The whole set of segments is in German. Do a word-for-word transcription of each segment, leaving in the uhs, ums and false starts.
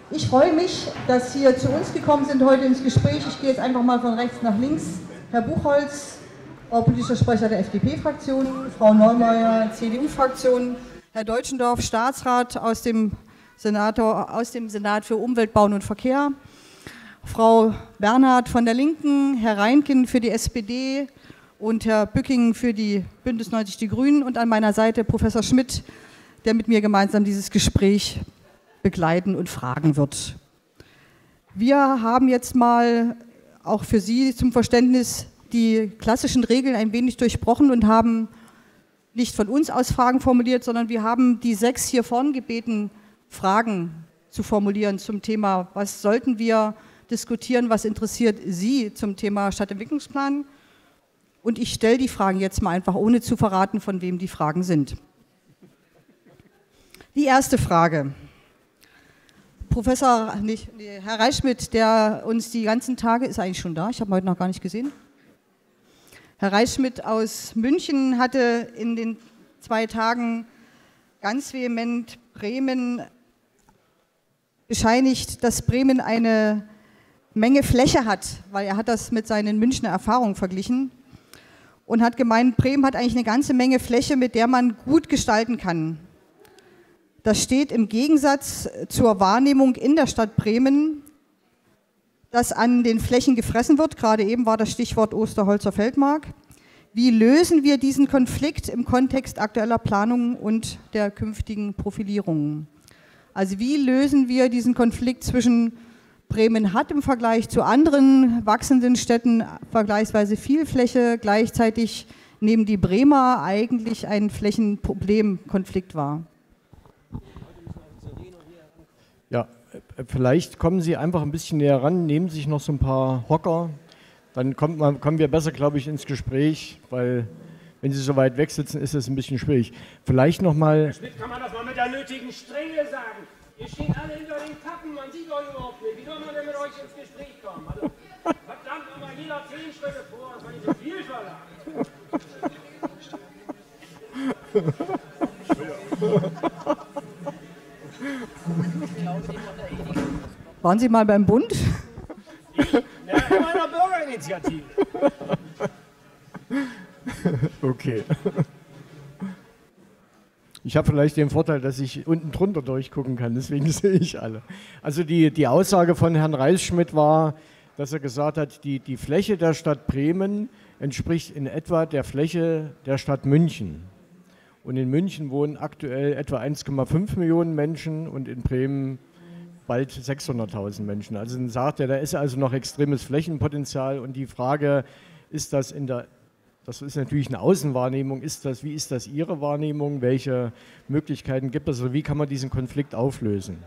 Ich freue mich, dass Sie zu uns gekommen sind heute ins Gespräch. Ich gehe jetzt einfach mal von rechts nach links. Herr Buchholz, Frau politischer Sprecher der F D P-Fraktion, Frau Neumeier, C D U-Fraktion, Herr Deutschendorf, Staatsrat aus dem, Senator, aus dem Senat für Umwelt, Bauen und Verkehr, Frau Bernhard von der Linken, Herr Reinken für die S P D und Herr Bücking für die Bündnis neunzig Die Grünen und an meiner Seite Professor Schmidt, der mit mir gemeinsam dieses Gespräch begleiten und fragen wird. Wir haben jetzt mal auch für Sie zum Verständnis die klassischen Regeln ein wenig durchbrochen und haben nicht von uns aus Fragen formuliert, sondern wir haben die sechs hier vorn gebeten, Fragen zu formulieren zum Thema, was sollten wir diskutieren, was interessiert Sie zum Thema Stadtentwicklungsplan. Und ich stelle die Fragen jetzt mal einfach, ohne zu verraten, von wem die Fragen sind. Die erste Frage. Professor, nicht, nee, Herr Reitschmidt, der uns die ganzen Tage, ist eigentlich schon da, ich habe ihn heute noch gar nicht gesehen. Herr Reitschmidt aus München hatte in den zwei Tagen ganz vehement Bremen bescheinigt, dass Bremen eine Menge Fläche hat, weil er hat das mit seinen Münchner Erfahrungen verglichen und hat gemeint, Bremen hat eigentlich eine ganze Menge Fläche, mit der man gut gestalten kann. Das steht im Gegensatz zur Wahrnehmung in der Stadt Bremen, dass an den Flächen gefressen wird. Gerade eben war das Stichwort Osterholzer Feldmark. Wie lösen wir diesen Konflikt im Kontext aktueller Planungen und der künftigen Profilierung? Also wie lösen wir diesen Konflikt zwischen Bremen hat im Vergleich zu anderen wachsenden Städten vergleichsweise viel Fläche, gleichzeitig nehmen die Bremer eigentlich ein Flächenproblemkonflikt wahr? Ja, vielleicht kommen Sie einfach ein bisschen näher ran, nehmen sich noch so ein paar Hocker, dann kommt man, kommen wir besser, glaube ich, ins Gespräch, weil wenn Sie so weit weg sitzen, ist das ein bisschen schwierig. Vielleicht noch mal... Herr Schmidt, kann man das mal mit der nötigen Strenge sagen? Ihr steht alle hinter den Kappen, man sieht euch überhaupt nicht. Wie soll man denn mit euch ins Gespräch kommen? Also, verdammt, immer jeder zehn Schritte vor, das war nicht so viel verlangt. Waren Sie mal beim Bund? Ich? Ja, in meiner Bürgerinitiative. Okay. Ich habe vielleicht den Vorteil, dass ich unten drunter durchgucken kann, deswegen sehe ich alle. Also die, die Aussage von Herrn Reitschmidt war, dass er gesagt hat, die, die Fläche der Stadt Bremen entspricht in etwa der Fläche der Stadt München. Und in München wohnen aktuell etwa eins Komma fünf Millionen Menschen und in Bremen bald sechshunderttausend Menschen. Also dann sagt er, da ist also noch extremes Flächenpotenzial und die Frage, ist das in der, das ist natürlich eine Außenwahrnehmung, ist das, wie ist das Ihre Wahrnehmung, welche Möglichkeiten gibt es oder wie kann man diesen Konflikt auflösen?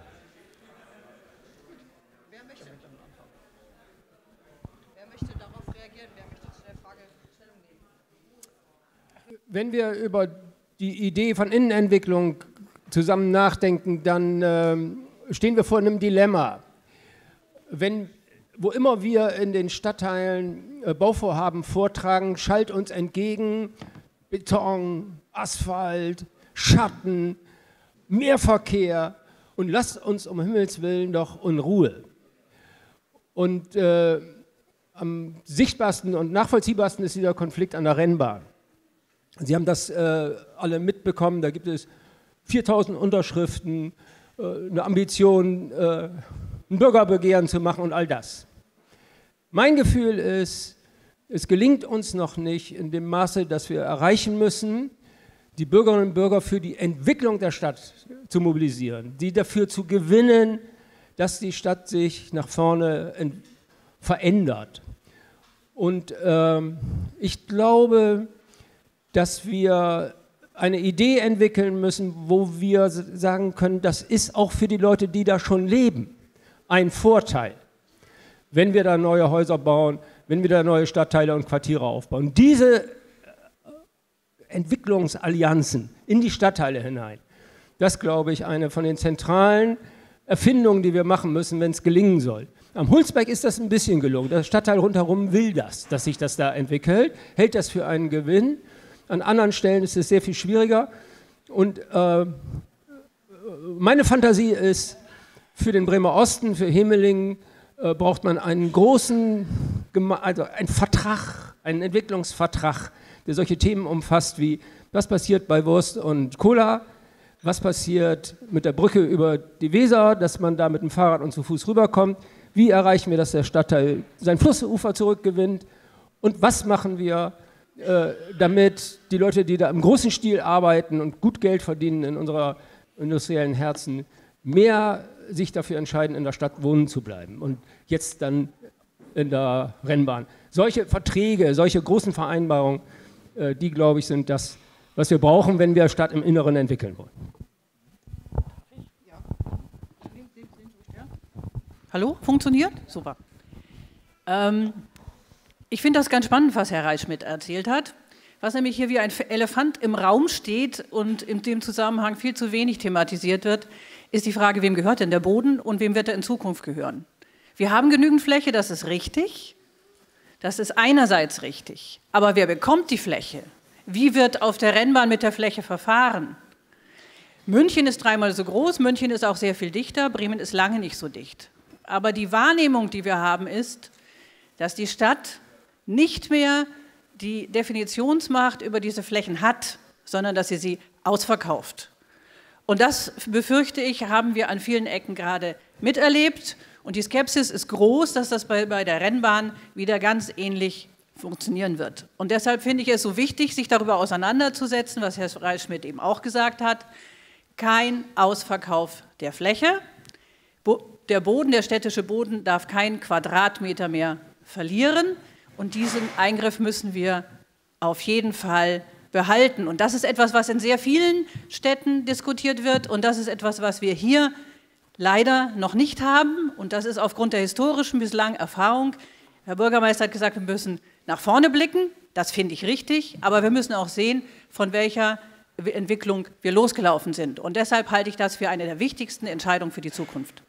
Wer möchte? Wer möchte darauf reagieren? Wer möchte zu der Frage Stellung nehmen? Wenn wir über die Idee von Innenentwicklung zusammen nachdenken, dann ähm, stehen wir vor einem Dilemma. Wenn, wo immer wir in den Stadtteilen äh, Bauvorhaben vortragen, schallt uns entgegen Beton, Asphalt, Schatten, Mehrverkehr und lasst uns um Himmels Willen doch in Ruhe. Und äh, am sichtbarsten und nachvollziehbarsten ist dieser Konflikt an der Rennbahn. Sie haben das äh, alle mitbekommen, da gibt es viertausend Unterschriften, äh, eine Ambition, äh, ein Bürgerbegehren zu machen und all das. Mein Gefühl ist, es gelingt uns noch nicht in dem Maße, dass wir erreichen müssen, die Bürgerinnen und Bürger für die Entwicklung der Stadt zu mobilisieren, die dafür zu gewinnen, dass die Stadt sich nach vorne verändert. Und ähm, ich glaube, dass wir eine Idee entwickeln müssen, wo wir sagen können, das ist auch für die Leute, die da schon leben, ein Vorteil, wenn wir da neue Häuser bauen, wenn wir da neue Stadtteile und Quartiere aufbauen. Diese Entwicklungsallianzen in die Stadtteile hinein, das glaube ich, eine von den zentralen Erfindungen, die wir machen müssen, wenn es gelingen soll. Am Hulsberg ist das ein bisschen gelungen. Der Stadtteil rundherum will das, dass sich das da entwickelt, hält das für einen Gewinn. An anderen Stellen ist es sehr viel schwieriger. Und äh, meine Fantasie ist, Für den Bremer Osten, für Hemelingen, äh, braucht man einen großen, also einen Vertrag, einen Entwicklungsvertrag, der solche Themen umfasst wie, was passiert bei Wurst und Cola, was passiert mit der Brücke über die Weser, dass man da mit dem Fahrrad und zu Fuß rüberkommt, wie erreichen wir, dass der Stadtteil sein Flussufer zurückgewinnt und was machen wir, äh, damit die Leute, die da im großen Stil arbeiten und gut Geld verdienen in unserer industriellen Herzen, mehr sich dafür entscheiden, in der Stadt wohnen zu bleiben und jetzt dann in der Rennbahn. Solche Verträge, solche großen Vereinbarungen, äh, die, glaube ich, sind das, was wir brauchen, wenn wir Stadt im Inneren entwickeln wollen. Hallo, funktioniert? Super. Ähm, ich finde das ganz spannend, was Herr Reitschmidt erzählt hat, was nämlich hier wie ein Elefant im Raum steht und in dem Zusammenhang viel zu wenig thematisiert wird, ist die Frage, wem gehört denn der Boden und wem wird er in Zukunft gehören? Wir haben genügend Fläche, das ist richtig, das ist einerseits richtig, aber wer bekommt die Fläche? Wie wird auf der Rennbahn mit der Fläche verfahren? München ist dreimal so groß, München ist auch sehr viel dichter, Bremen ist lange nicht so dicht. Aber die Wahrnehmung, die wir haben, ist, dass die Stadt nicht mehr die Definitionsmacht über diese Flächen hat, sondern dass sie sie ausverkauft. Und das, befürchte ich, haben wir an vielen Ecken gerade miterlebt. Und die Skepsis ist groß, dass das bei, bei der Rennbahn wieder ganz ähnlich funktionieren wird. Und deshalb finde ich es so wichtig, sich darüber auseinanderzusetzen, was Herr Reitschmidt eben auch gesagt hat. Kein Ausverkauf der Fläche. Der Boden, der städtische Boden, darf keinen Quadratmeter mehr verlieren. Und diesen Eingriff müssen wir auf jeden Fall behalten. Und das ist etwas, was in sehr vielen Städten diskutiert wird. Und das ist etwas, was wir hier leider noch nicht haben. Und das ist aufgrund der historischen bislang Erfahrung. Herr Bürgermeister hat gesagt, wir müssen nach vorne blicken. Das finde ich richtig. Aber wir müssen auch sehen, von welcher Entwicklung wir losgelaufen sind. Und deshalb halte ich das für eine der wichtigsten Entscheidungen für die Zukunft.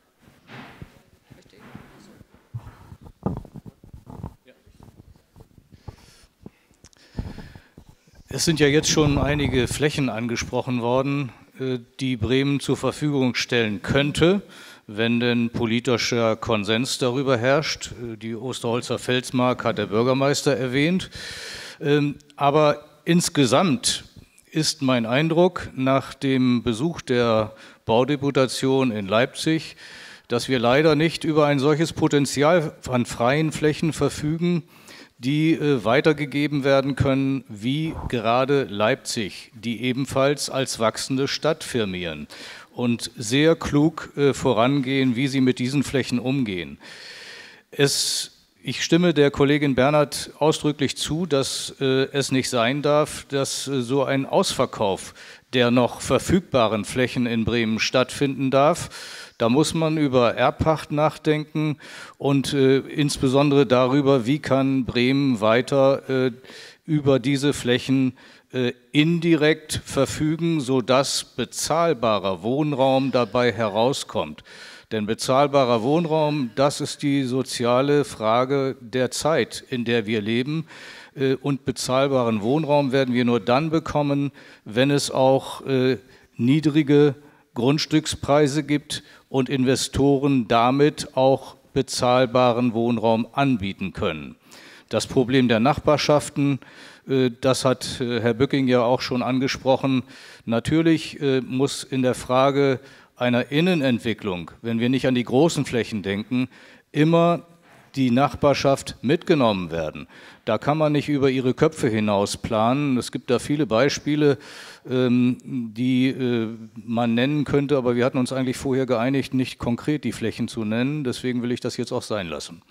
Es sind ja jetzt schon einige Flächen angesprochen worden, die Bremen zur Verfügung stellen könnte, wenn denn politischer Konsens darüber herrscht. Die Osterholzer Felsmark hat der Bürgermeister erwähnt. Aber insgesamt ist mein Eindruck nach dem Besuch der Baudeputation in Leipzig, dass wir leider nicht über ein solches Potenzial an freien Flächen verfügen, die äh, weitergegeben werden können, wie gerade Leipzig, die ebenfalls als wachsende Stadt firmieren und sehr klug äh, vorangehen, wie sie mit diesen Flächen umgehen. Es, ich stimme der Kollegin Bernhard ausdrücklich zu, dass äh, es nicht sein darf, dass äh, so ein Ausverkauf der noch verfügbaren Flächen in Bremen stattfinden darf. Da muss man über Erbpacht nachdenken und äh, insbesondere darüber, wie kann Bremen weiter äh, über diese Flächen äh, indirekt verfügen, sodass bezahlbarer Wohnraum dabei herauskommt. Denn bezahlbarer Wohnraum, das ist die soziale Frage der Zeit, in der wir leben. Äh, und bezahlbaren Wohnraum werden wir nur dann bekommen, wenn es auch äh, niedrige Grundstückspreise gibt und Investoren damit auch bezahlbaren Wohnraum anbieten können. Das Problem der Nachbarschaften, das hat Herr Bücking ja auch schon angesprochen. Natürlich muss in der Frage einer Innenentwicklung, wenn wir nicht an die großen Flächen denken, immer die Nachbarschaft mitgenommen werden. Da kann man nicht über ihre Köpfe hinaus planen. Es gibt da viele Beispiele, die man nennen könnte, aber wir hatten uns eigentlich vorher geeinigt, nicht konkret die Flächen zu nennen. Deswegen will ich das jetzt auch sein lassen.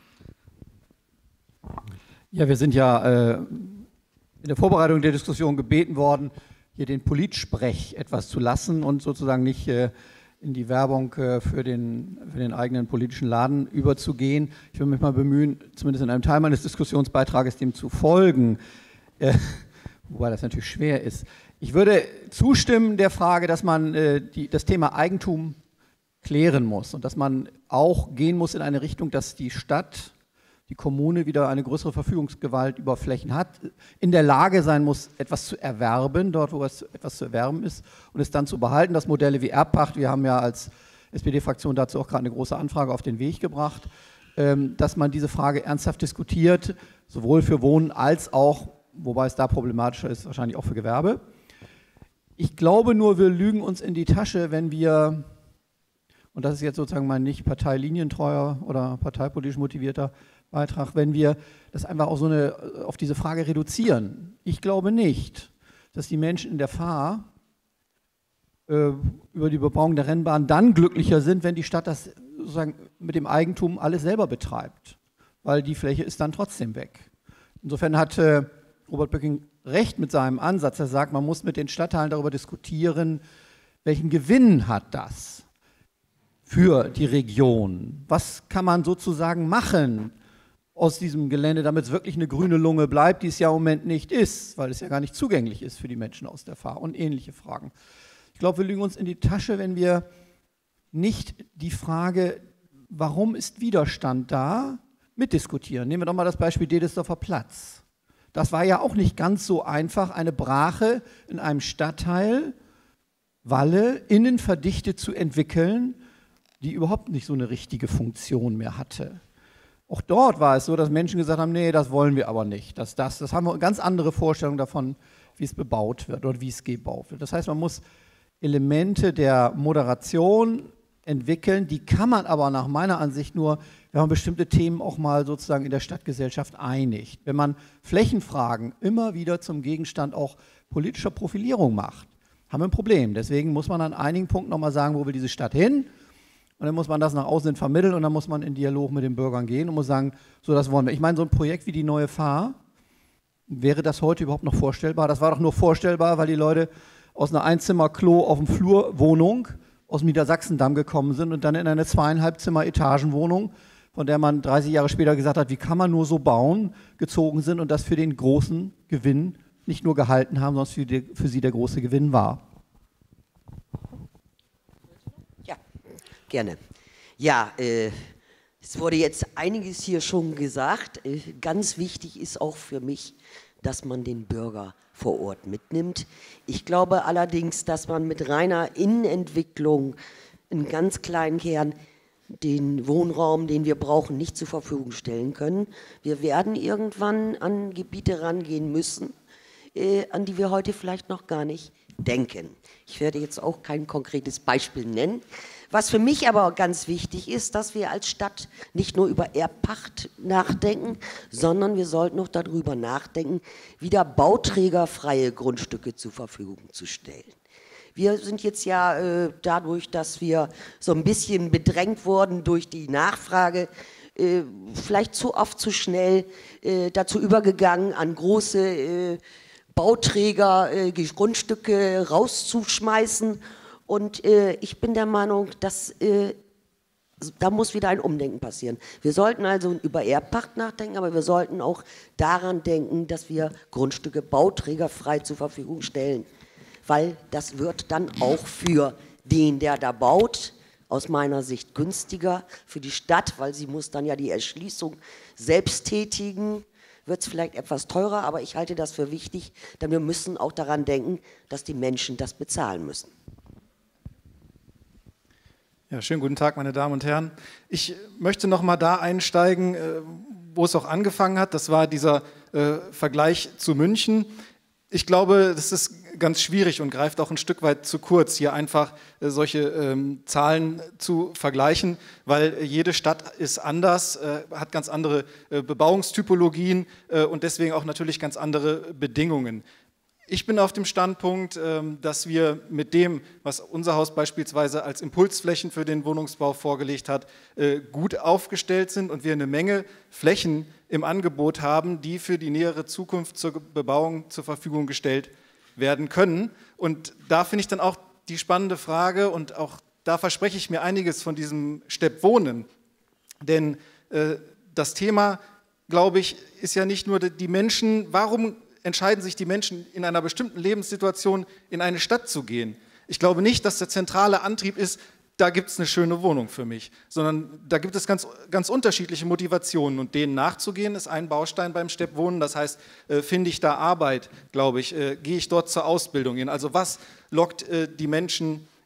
Ja, wir sind ja äh, in der Vorbereitung der Diskussion gebeten worden, hier den Politsprech etwas zu lassen und sozusagen nicht äh, in die Werbung äh, für, den, für den eigenen politischen Laden überzugehen. Ich will mich mal bemühen, zumindest in einem Teil meines Diskussionsbeitrages dem zu folgen, äh, wobei das natürlich schwer ist. Ich würde zustimmen der Frage, dass man äh, die, das Thema Eigentum klären muss und dass man auch gehen muss in eine Richtung, dass die Stadt, die Kommune wieder eine größere Verfügungsgewalt über Flächen hat, in der Lage sein muss, etwas zu erwerben, dort wo es etwas zu erwerben ist, und es dann zu behalten, dass Modelle wie Erbpacht, wir haben ja als S P D-Fraktion dazu auch gerade eine große Anfrage auf den Weg gebracht, ähm, dass man diese Frage ernsthaft diskutiert, sowohl für Wohnen als auch, wobei es da problematischer ist, wahrscheinlich auch für Gewerbe. Ich glaube nur, wir lügen uns in die Tasche, wenn wir, und das ist jetzt sozusagen mein nicht parteilinientreuer oder parteipolitisch motivierter Beitrag, wenn wir das einfach auch so eine, auf diese Frage reduzieren. Ich glaube nicht, dass die Menschen in der Fahr äh, über die Bebauung der Rennbahn dann glücklicher sind, wenn die Stadt das sozusagen mit dem Eigentum alles selber betreibt, weil die Fläche ist dann trotzdem weg. Insofern hat äh, Robert Böcking recht mit seinem Ansatz. Er sagt, man muss mit den Stadtteilen darüber diskutieren, welchen Gewinn hat das für die Region? Was kann man sozusagen machen aus diesem Gelände, damit es wirklich eine grüne Lunge bleibt, die es ja im Moment nicht ist, weil es ja gar nicht zugänglich ist für die Menschen aus der Fahr und ähnliche Fragen. Ich glaube, wir lügen uns in die Tasche, wenn wir nicht die Frage, warum ist Widerstand da, mitdiskutieren. Nehmen wir doch mal das Beispiel Dedesdorfer Platz. Das war ja auch nicht ganz so einfach, eine Brache in einem Stadtteil, Walle, innen verdichtet zu entwickeln, die überhaupt nicht so eine richtige Funktion mehr hatte. Auch dort war es so, dass Menschen gesagt haben, nee, das wollen wir aber nicht. Das, das, das haben wir eine ganz andere Vorstellung davon, wie es bebaut wird oder wie es gebaut wird. Das heißt, man muss Elemente der Moderation entwickeln, die kann man aber nach meiner Ansicht nur, wenn man bestimmte Themen auch mal sozusagen in der Stadtgesellschaft einigt. Wenn man Flächenfragen immer wieder zum Gegenstand auch politischer Profilierung macht, haben wir ein Problem. Deswegen muss man an einigen Punkten nochmal sagen, wo will diese Stadt hin? Und dann muss man das nach außen vermitteln und dann muss man in Dialog mit den Bürgern gehen und muss sagen, so, das wollen wir. Ich meine, so ein Projekt wie die neue Fahr, wäre das heute überhaupt noch vorstellbar? Das war doch nur vorstellbar, weil die Leute aus einer Einzimmer-Klo auf dem Flur Wohnung aus dem Niedersachsendamm gekommen sind und dann in eine zweieinhalb Zimmer Etagenwohnung, von der man dreißig Jahre später gesagt hat, wie kann man nur so bauen, gezogen sind und das für den großen Gewinn nicht nur gehalten haben, sondern für, die, für sie der große Gewinn war. Gerne. Ja, äh, es wurde jetzt einiges hier schon gesagt. Äh, ganz wichtig ist auch für mich, dass man den Bürger vor Ort mitnimmt. Ich glaube allerdings, dass man mit reiner Innenentwicklung einen ganz kleinen Kern den Wohnraum, den wir brauchen, nicht zur Verfügung stellen können. Wir werden irgendwann an Gebiete rangehen müssen, äh, an die wir heute vielleicht noch gar nicht denken. Ich werde jetzt auch kein konkretes Beispiel nennen. Was für mich aber ganz wichtig ist, dass wir als Stadt nicht nur über Erbpacht nachdenken, sondern wir sollten auch darüber nachdenken, wieder bauträgerfreie Grundstücke zur Verfügung zu stellen. Wir sind jetzt ja äh, dadurch, dass wir so ein bisschen bedrängt wurden durch die Nachfrage, äh, vielleicht zu oft zu schnell äh, dazu übergegangen, an große äh, Bauträger äh, Grundstücke rauszuschmeißen. Und äh, ich bin der Meinung, dass äh, da muss wieder ein Umdenken passieren. Wir sollten also über Erbpacht nachdenken, aber wir sollten auch daran denken, dass wir Grundstücke bauträgerfrei zur Verfügung stellen. Weil das wird dann auch für den, der da baut, aus meiner Sicht günstiger. Für die Stadt, weil sie muss dann ja die Erschließung selbst tätigen, wird es vielleicht etwas teurer, aber ich halte das für wichtig, denn wir müssen auch daran denken, dass die Menschen das bezahlen müssen. Ja, schönen guten Tag, meine Damen und Herren. Ich möchte noch mal da einsteigen, wo es auch angefangen hat. Das war dieser äh, Vergleich zu München. Ich glaube, das ist ganz schwierig und greift auch ein Stück weit zu kurz, hier einfach äh, solche ähm, Zahlen zu vergleichen, weil jede Stadt ist anders, äh, hat ganz andere äh, Bebauungstypologien äh, und deswegen auch natürlich ganz andere Bedingungen. Ich bin auf dem Standpunkt, dass wir mit dem, was unser Haus beispielsweise als Impulsflächen für den Wohnungsbau vorgelegt hat, gut aufgestellt sind und wir eine Menge Flächen im Angebot haben, die für die nähere Zukunft zur Bebauung zur Verfügung gestellt werden können. Und da finde ich dann auch die spannende Frage und auch da verspreche ich mir einiges von diesem Stepp Wohnen. Denn äh, das Thema, glaube ich, ist ja nicht nur die Menschen, warum entscheiden sich die Menschen in einer bestimmten Lebenssituation in eine Stadt zu gehen. Ich glaube nicht, dass der zentrale Antrieb ist, da gibt es eine schöne Wohnung für mich, sondern da gibt es ganz, ganz unterschiedliche Motivationen und denen nachzugehen ist ein Baustein beim Stepp Wohnen. Das heißt, äh, finde ich da Arbeit, glaube ich, äh, gehe ich dort zur Ausbildung hin. Also was lockt äh, die Menschen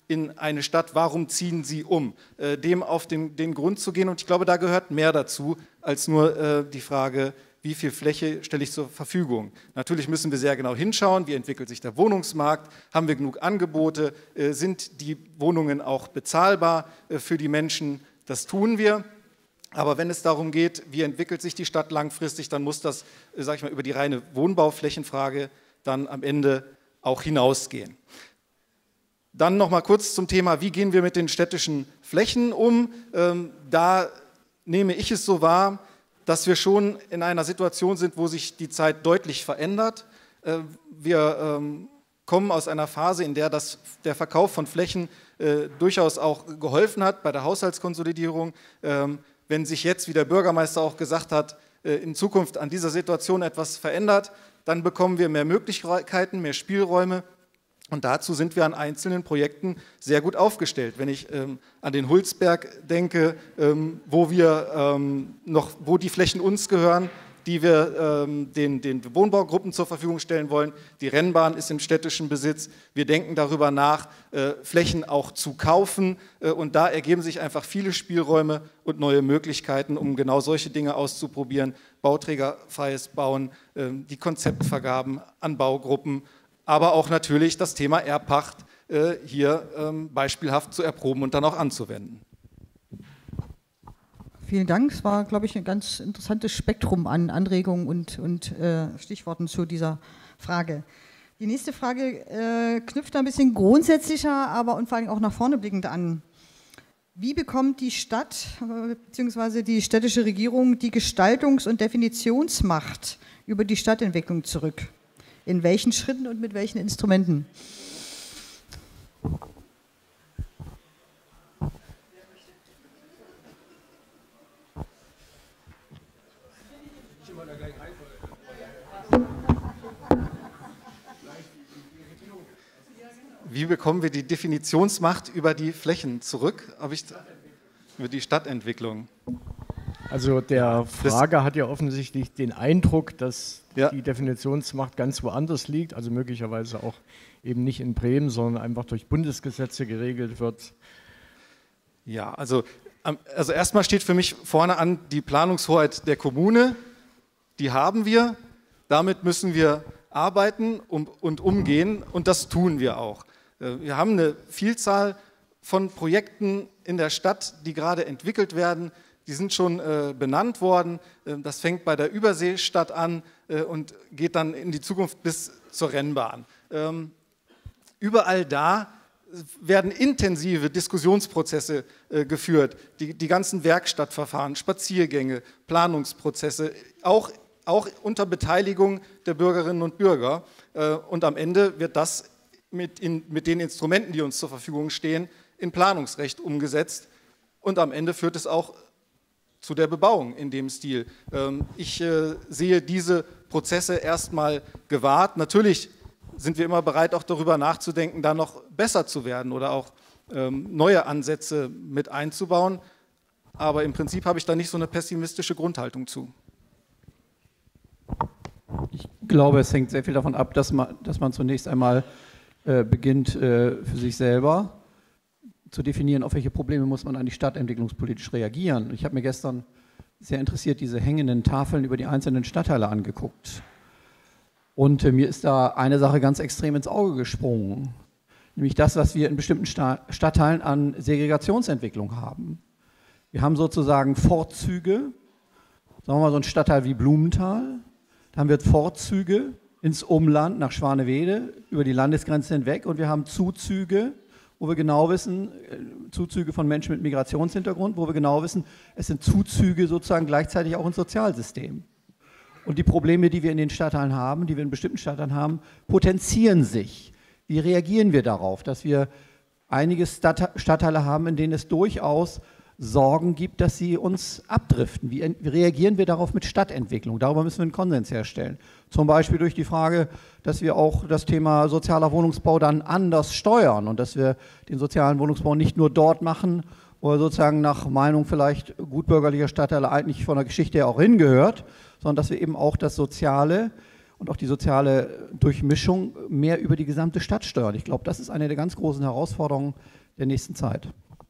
in eine Stadt, warum ziehen sie um, äh, dem auf den, den Grund zu gehen. Und ich glaube, da gehört mehr dazu, als nur äh, die Frage, wie viel Fläche stelle ich zur Verfügung. Natürlich müssen wir sehr genau hinschauen, wie entwickelt sich der Wohnungsmarkt, haben wir genug Angebote, äh, sind die Wohnungen auch bezahlbar äh, für die Menschen, das tun wir. Aber wenn es darum geht, wie entwickelt sich die Stadt langfristig, dann muss das, äh, sag ich mal, über die reine Wohnbauflächenfrage dann am Ende auch hinausgehen. Dann noch mal kurz zum Thema, wie gehen wir mit den städtischen Flächen um? Ähm, da nehme ich es so wahr, dass wir schon in einer Situation sind, wo sich die Zeit deutlich verändert. Äh, wir ähm, kommen aus einer Phase, in der das, der Verkauf von Flächen äh, durchaus auch geholfen hat bei der Haushaltskonsolidierung. Ähm, wenn sich jetzt, wie der Bürgermeister auch gesagt hat, äh, in Zukunft an dieser Situation etwas verändert, dann bekommen wir mehr Möglichkeiten, mehr Spielräume. Und dazu sind wir an einzelnen Projekten sehr gut aufgestellt. Wenn ich ähm, an den Hulsberg denke, ähm, wo wir ähm, noch, wo die Flächen uns gehören, die wir ähm, den, den Wohnbaugruppen zur Verfügung stellen wollen. Die Rennbahn ist im städtischen Besitz. Wir denken darüber nach, äh, Flächen auch zu kaufen. Äh, und da ergeben sich einfach viele Spielräume und neue Möglichkeiten, um genau solche Dinge auszuprobieren. Bauträgerfreies Bauen, äh, die Konzeptvergaben an Baugruppen, aber auch natürlich das Thema Erbpacht äh, hier ähm, beispielhaft zu erproben und dann auch anzuwenden. Vielen Dank. Es war, glaube ich, ein ganz interessantes Spektrum an Anregungen und, und äh, Stichworten zu dieser Frage. Die nächste Frage äh, knüpft ein bisschen grundsätzlicher, aber und vor allem auch nach vorne blickend an. Wie bekommt die Stadt äh, bzw. die städtische Regierung die Gestaltungs- und Definitionsmacht über die Stadtentwicklung zurück? In welchen Schritten und mit welchen Instrumenten? Wie bekommen wir die Definitionsmacht über die Flächen zurück? Habe ich über die Stadtentwicklung? Also der Frage hat ja offensichtlich den Eindruck, dass ja. die Definitionsmacht ganz woanders liegt, also möglicherweise auch eben nicht in Bremen, sondern einfach durch Bundesgesetze geregelt wird. Ja, also, also erstmal steht für mich vorne an die Planungshoheit der Kommune, die haben wir, damit müssen wir arbeiten und, und umgehen und das tun wir auch. Wir haben eine Vielzahl von Projekten in der Stadt, die gerade entwickelt werden. Die sind schon äh, benannt worden. Das fängt bei der Überseestadt an äh, und geht dann in die Zukunft bis zur Rennbahn. Ähm, überall da werden intensive Diskussionsprozesse äh, geführt. Die, die ganzen Werkstattverfahren, Spaziergänge, Planungsprozesse, auch, auch unter Beteiligung der Bürgerinnen und Bürger. Äh, und am Ende wird das mit, in, mit den Instrumenten, die uns zur Verfügung stehen, in Planungsrecht umgesetzt. Und am Ende führt es auch zu der Bebauung in dem Stil. Ich äh, sehe diese Prozesse erstmal gewahrt. Natürlich sind wir immer bereit, auch darüber nachzudenken, da noch besser zu werden oder auch ähm, neue Ansätze mit einzubauen. Aber im Prinzip habe ich da nicht so eine pessimistische Grundhaltung zu. Ich glaube, es hängt sehr viel davon ab, dass man, dass man zunächst einmal äh, beginnt, äh, für sich selber zu definieren, auf welche Probleme muss man eigentlich stadtentwicklungspolitisch reagieren. Ich habe mir gestern sehr interessiert diese hängenden Tafeln über die einzelnen Stadtteile angeguckt. Und äh, mir ist da eine Sache ganz extrem ins Auge gesprungen, nämlich das, was wir in bestimmten Sta- Stadtteilen an Segregationsentwicklung haben. Wir haben sozusagen Vorzüge, sagen wir mal so ein Stadtteil wie Blumenthal, da haben wir Vorzüge ins Umland, nach Schwanewede, über die Landesgrenze hinweg und wir haben Zuzüge, wo wir genau wissen, Zuzüge von Menschen mit Migrationshintergrund, wo wir genau wissen, es sind Zuzüge sozusagen gleichzeitig auch ins Sozialsystem. Und die Probleme, die wir in den Stadtteilen haben, die wir in bestimmten Stadtteilen haben, potenzieren sich. Wie reagieren wir darauf, dass wir einige Stadtteile haben, in denen es durchaus Sorgen gibt, dass sie uns abdriften? Wie reagieren wir darauf mit Stadtentwicklung? Darüber müssen wir einen Konsens herstellen. Zum Beispiel durch die Frage, dass wir auch das Thema sozialer Wohnungsbau dann anders steuern und dass wir den sozialen Wohnungsbau nicht nur dort machen, wo er sozusagen nach Meinung vielleicht gutbürgerlicher Stadtteile eigentlich von der Geschichte her auch hingehört, sondern dass wir eben auch das Soziale und auch die soziale Durchmischung mehr über die gesamte Stadt steuern. Ich glaube, das ist eine der ganz großen Herausforderungen der nächsten Zeit.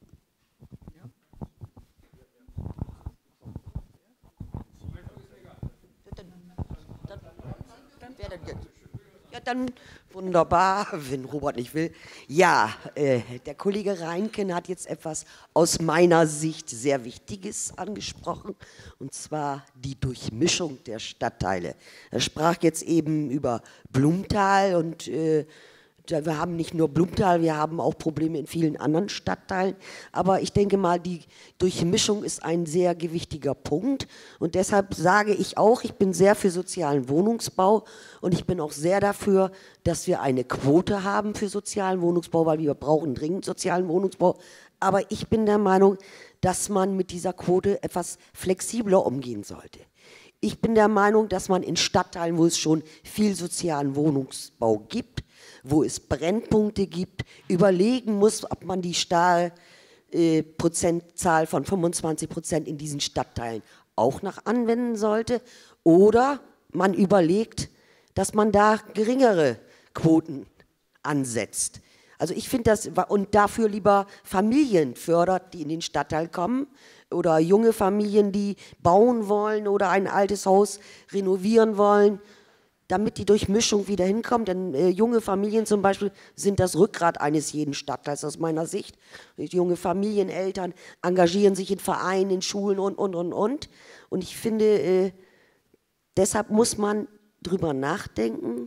Ja, dann wunderbar, wenn Robert nicht will. Ja, äh, der Kollege Reinken hat jetzt etwas aus meiner Sicht sehr Wichtiges angesprochen, und zwar die Durchmischung der Stadtteile. Er sprach jetzt eben über Blumenthal und äh, wir haben nicht nur Blumenthal, wir haben auch Probleme in vielen anderen Stadtteilen. Aber ich denke mal, die Durchmischung ist ein sehr gewichtiger Punkt. Und deshalb sage ich auch, ich bin sehr für sozialen Wohnungsbau. Und ich bin auch sehr dafür, dass wir eine Quote haben für sozialen Wohnungsbau, weil wir brauchen dringend sozialen Wohnungsbau. Aber ich bin der Meinung, dass man mit dieser Quote etwas flexibler umgehen sollte. Ich bin der Meinung, dass man in Stadtteilen, wo es schon viel sozialen Wohnungsbau gibt, wo es Brennpunkte gibt, überlegen muss, ob man die starre äh, Prozentzahl von fünfundzwanzig Prozent in diesen Stadtteilen auch noch anwenden sollte, oder man überlegt, dass man da geringere Quoten ansetzt. Also ich finde das, und dafür lieber Familien fördert, die in den Stadtteil kommen, oder junge Familien, die bauen wollen oder ein altes Haus renovieren wollen, damit die Durchmischung wieder hinkommt. Denn äh, junge Familien zum Beispiel sind das Rückgrat eines jeden Stadtteils aus meiner Sicht. Junge Familieneltern engagieren sich in Vereinen, in Schulen und, und, und, und. Und ich finde, äh, deshalb muss man drüber nachdenken,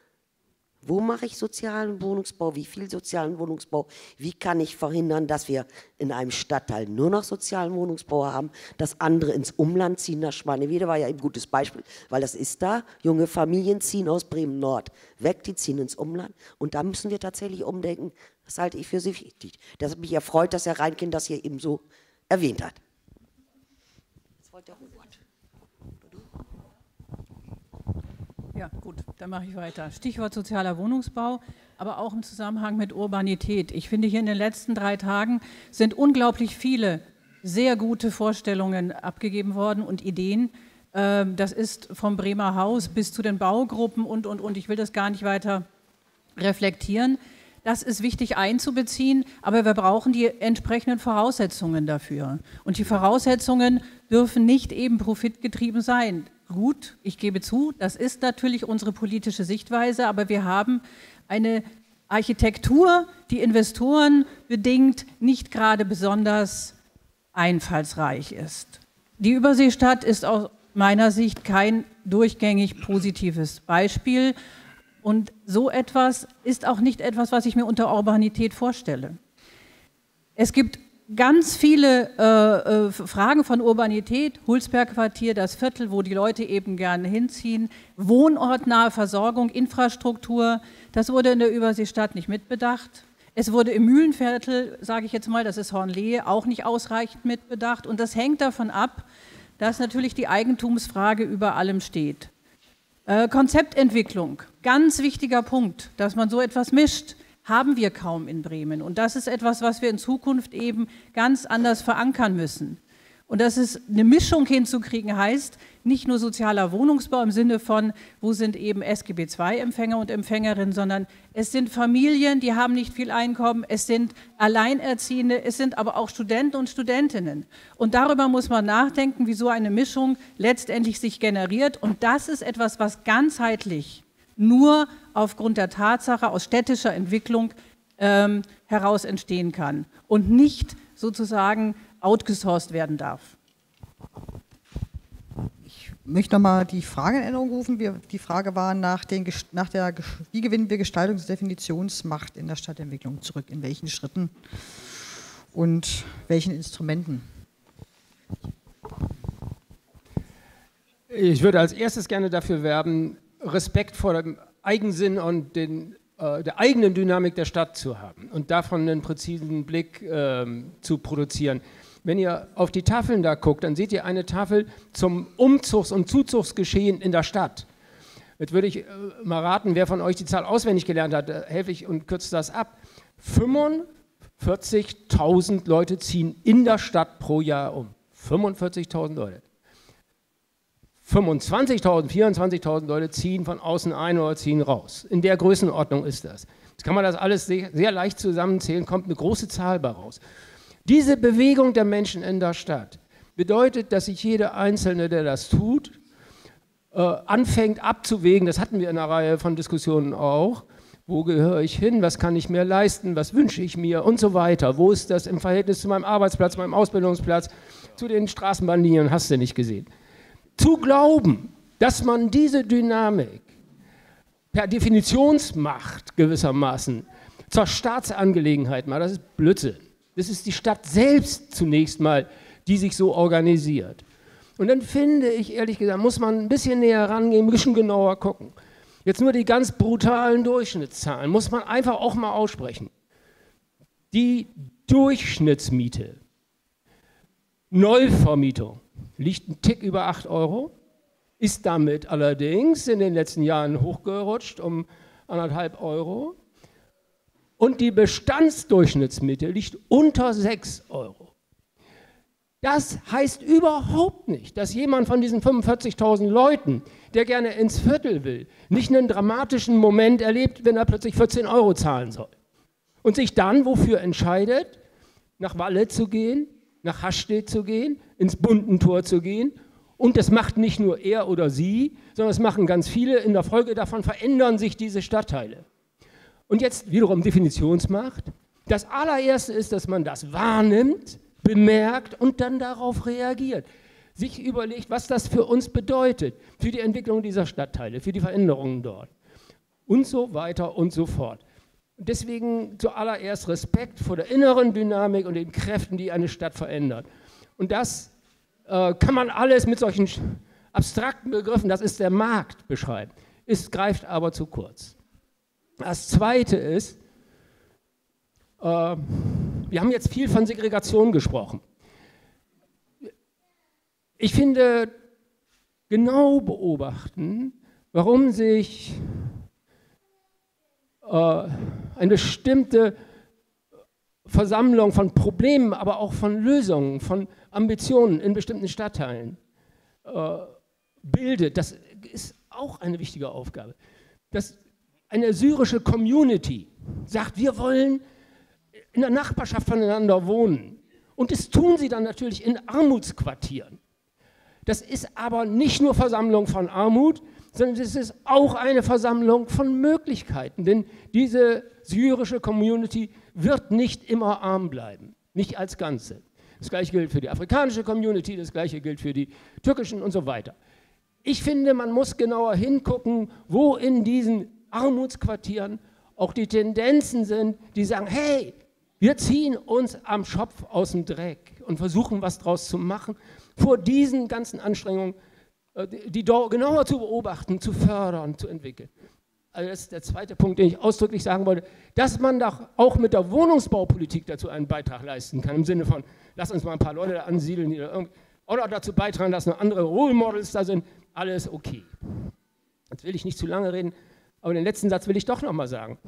wo mache ich sozialen Wohnungsbau, wie viel sozialen Wohnungsbau, wie kann ich verhindern, dass wir in einem Stadtteil nur noch sozialen Wohnungsbau haben, dass andere ins Umland ziehen, nach Schwanewede war ja ein gutes Beispiel, weil das ist da, junge Familien ziehen aus Bremen-Nord weg, die ziehen ins Umland, und da müssen wir tatsächlich umdenken, das halte ich für sehr wichtig. Das hat mich erfreut, dass Herr Reinken das hier eben so erwähnt hat. Jetzt wollte der Robert. Ja, gut, dann mache ich weiter. Stichwort sozialer Wohnungsbau, aber auch im Zusammenhang mit Urbanität. Ich finde, hier in den letzten drei Tagen sind unglaublich viele sehr gute Vorstellungen abgegeben worden und Ideen. Das ist vom Bremer Haus bis zu den Baugruppen und, und, und. Ich will das gar nicht weiter reflektieren. Das ist wichtig einzubeziehen, aber wir brauchen die entsprechenden Voraussetzungen dafür. Und die Voraussetzungen dürfen nicht eben profitgetrieben sein. Gut, ich gebe zu, das ist natürlich unsere politische Sichtweise, aber wir haben eine Architektur, die Investoren bedingt nicht gerade besonders einfallsreich ist. Die Überseestadt ist aus meiner Sicht kein durchgängig positives Beispiel, und so etwas ist auch nicht etwas, was ich mir unter Urbanität vorstelle. Es gibt ganz viele äh, äh, Fragen von Urbanität, Hulsberg-Quartier, das Viertel, wo die Leute eben gerne hinziehen, wohnortnahe Versorgung, Infrastruktur, das wurde in der Überseestadt nicht mitbedacht. Es wurde im Mühlenviertel, sage ich jetzt mal, das ist Hornlehe, auch nicht ausreichend mitbedacht, und das hängt davon ab, dass natürlich die Eigentumsfrage über allem steht. Äh, Konzeptentwicklung, ganz wichtiger Punkt, dass man so etwas mischt, haben wir kaum in Bremen. Und das ist etwas, was wir in Zukunft eben ganz anders verankern müssen. Und dass es eine Mischung hinzukriegen heißt, nicht nur sozialer Wohnungsbau im Sinne von, wo sind eben S G B zwei Empfänger und Empfängerinnen, sondern es sind Familien, die haben nicht viel Einkommen, es sind Alleinerziehende, es sind aber auch Studenten und Studentinnen. Und darüber muss man nachdenken, wie so eine Mischung letztendlich sich generiert. Und das ist etwas, was ganzheitlich nur aufgrund der Tatsache aus städtischer Entwicklung ähm, heraus entstehen kann und nicht sozusagen outgesourced werden darf. Ich möchte nochmal die Frage in Erinnerung rufen. Wir, die Frage war nach, den, nach der, wie gewinnen wir Gestaltungs- und Definitionsmacht in der Stadtentwicklung zurück, in welchen Schritten und welchen Instrumenten? Ich würde als erstes gerne dafür werben, Respekt vor dem Eigensinn und den, äh, der eigenen Dynamik der Stadt zu haben und davon einen präzisen Blick äh, zu produzieren. Wenn ihr auf die Tafeln da guckt, dann seht ihr eine Tafel zum Umzugs- und Zuzugsgeschehen in der Stadt. Jetzt würde ich äh, mal raten, wer von euch die Zahl auswendig gelernt hat, äh, helfe ich und kürze das ab. fünfundvierzigtausend Leute ziehen in der Stadt pro Jahr um. fünfundvierzigtausend Leute. fünfundzwanzigtausend, vierundzwanzigtausend Leute ziehen von außen ein oder ziehen raus. In der Größenordnung ist das. Jetzt kann man das alles sehr, sehr leicht zusammenzählen, kommt eine große Zahl bei raus. Diese Bewegung der Menschen in der Stadt bedeutet, dass sich jeder Einzelne, der das tut, äh, anfängt abzuwägen, das hatten wir in einer Reihe von Diskussionen auch, wo gehöre ich hin, was kann ich mir leisten, was wünsche ich mir und so weiter. Wo ist das im Verhältnis zu meinem Arbeitsplatz, meinem Ausbildungsplatz, zu den Straßenbahnlinien, hast du nicht gesehen. Zu glauben, dass man diese Dynamik per Definitionsmacht gewissermaßen zur Staatsangelegenheit macht, das ist Blödsinn. Das ist die Stadt selbst zunächst mal, die sich so organisiert. Und dann finde ich, ehrlich gesagt, muss man ein bisschen näher rangehen, ein bisschen genauer gucken. Jetzt nur die ganz brutalen Durchschnittszahlen, muss man einfach auch mal aussprechen. Die Durchschnittsmiete, Neuvermietung, liegt ein Tick über acht Euro, ist damit allerdings in den letzten Jahren hochgerutscht um anderthalb Euro. Und die Bestandsdurchschnittsmiete liegt unter sechs Euro. Das heißt überhaupt nicht, dass jemand von diesen fünfundvierzigtausend Leuten, der gerne ins Viertel will, nicht einen dramatischen Moment erlebt, wenn er plötzlich vierzehn Euro zahlen soll. Und sich dann wofür entscheidet, nach Walle zu gehen, nach Hastedt zu gehen, ins Bundentor zu gehen. Und das macht nicht nur er oder sie, sondern das machen ganz viele. In der Folge davon verändern sich diese Stadtteile. Und jetzt wiederum Definitionsmacht. Das allererste ist, dass man das wahrnimmt, bemerkt und dann darauf reagiert. Sich überlegt, was das für uns bedeutet, für die Entwicklung dieser Stadtteile, für die Veränderungen dort und so weiter und so fort. Deswegen zuallererst Respekt vor der inneren Dynamik und den Kräften, die eine Stadt verändern. Und das äh, kann man alles mit solchen abstrakten Begriffen, das ist der Markt, beschreiben. Es greift aber zu kurz. Das Zweite ist, äh, wir haben jetzt viel von Segregation gesprochen. Ich finde, genau beobachten, warum sich äh, eine bestimmte Versammlung von Problemen, aber auch von Lösungen, von Ambitionen in bestimmten Stadtteilen äh, bildet, das ist auch eine wichtige Aufgabe. Das Eine syrische Community sagt, wir wollen in der Nachbarschaft voneinander wohnen. Und das tun sie dann natürlich in Armutsquartieren. Das ist aber nicht nur Versammlung von Armut, sondern es ist auch eine Versammlung von Möglichkeiten. Denn diese syrische Community wird nicht immer arm bleiben, nicht als Ganze. Das Gleiche gilt für die afrikanische Community, das Gleiche gilt für die türkischen und so weiter. Ich finde, man muss genauer hingucken, wo in diesen Armutsquartieren auch die Tendenzen sind, die sagen, hey, wir ziehen uns am Schopf aus dem Dreck und versuchen, was draus zu machen, vor diesen ganzen Anstrengungen, die genauer zu beobachten, zu fördern, zu entwickeln. Also das ist der zweite Punkt, den ich ausdrücklich sagen wollte, dass man doch auch mit der Wohnungsbaupolitik dazu einen Beitrag leisten kann, im Sinne von, lass uns mal ein paar Leute da ansiedeln, die da irgendwie, oder dazu beitragen, dass noch andere Role Models da sind, alles okay. Jetzt will ich nicht zu lange reden, aber den letzten Satz will ich doch nochmal sagen.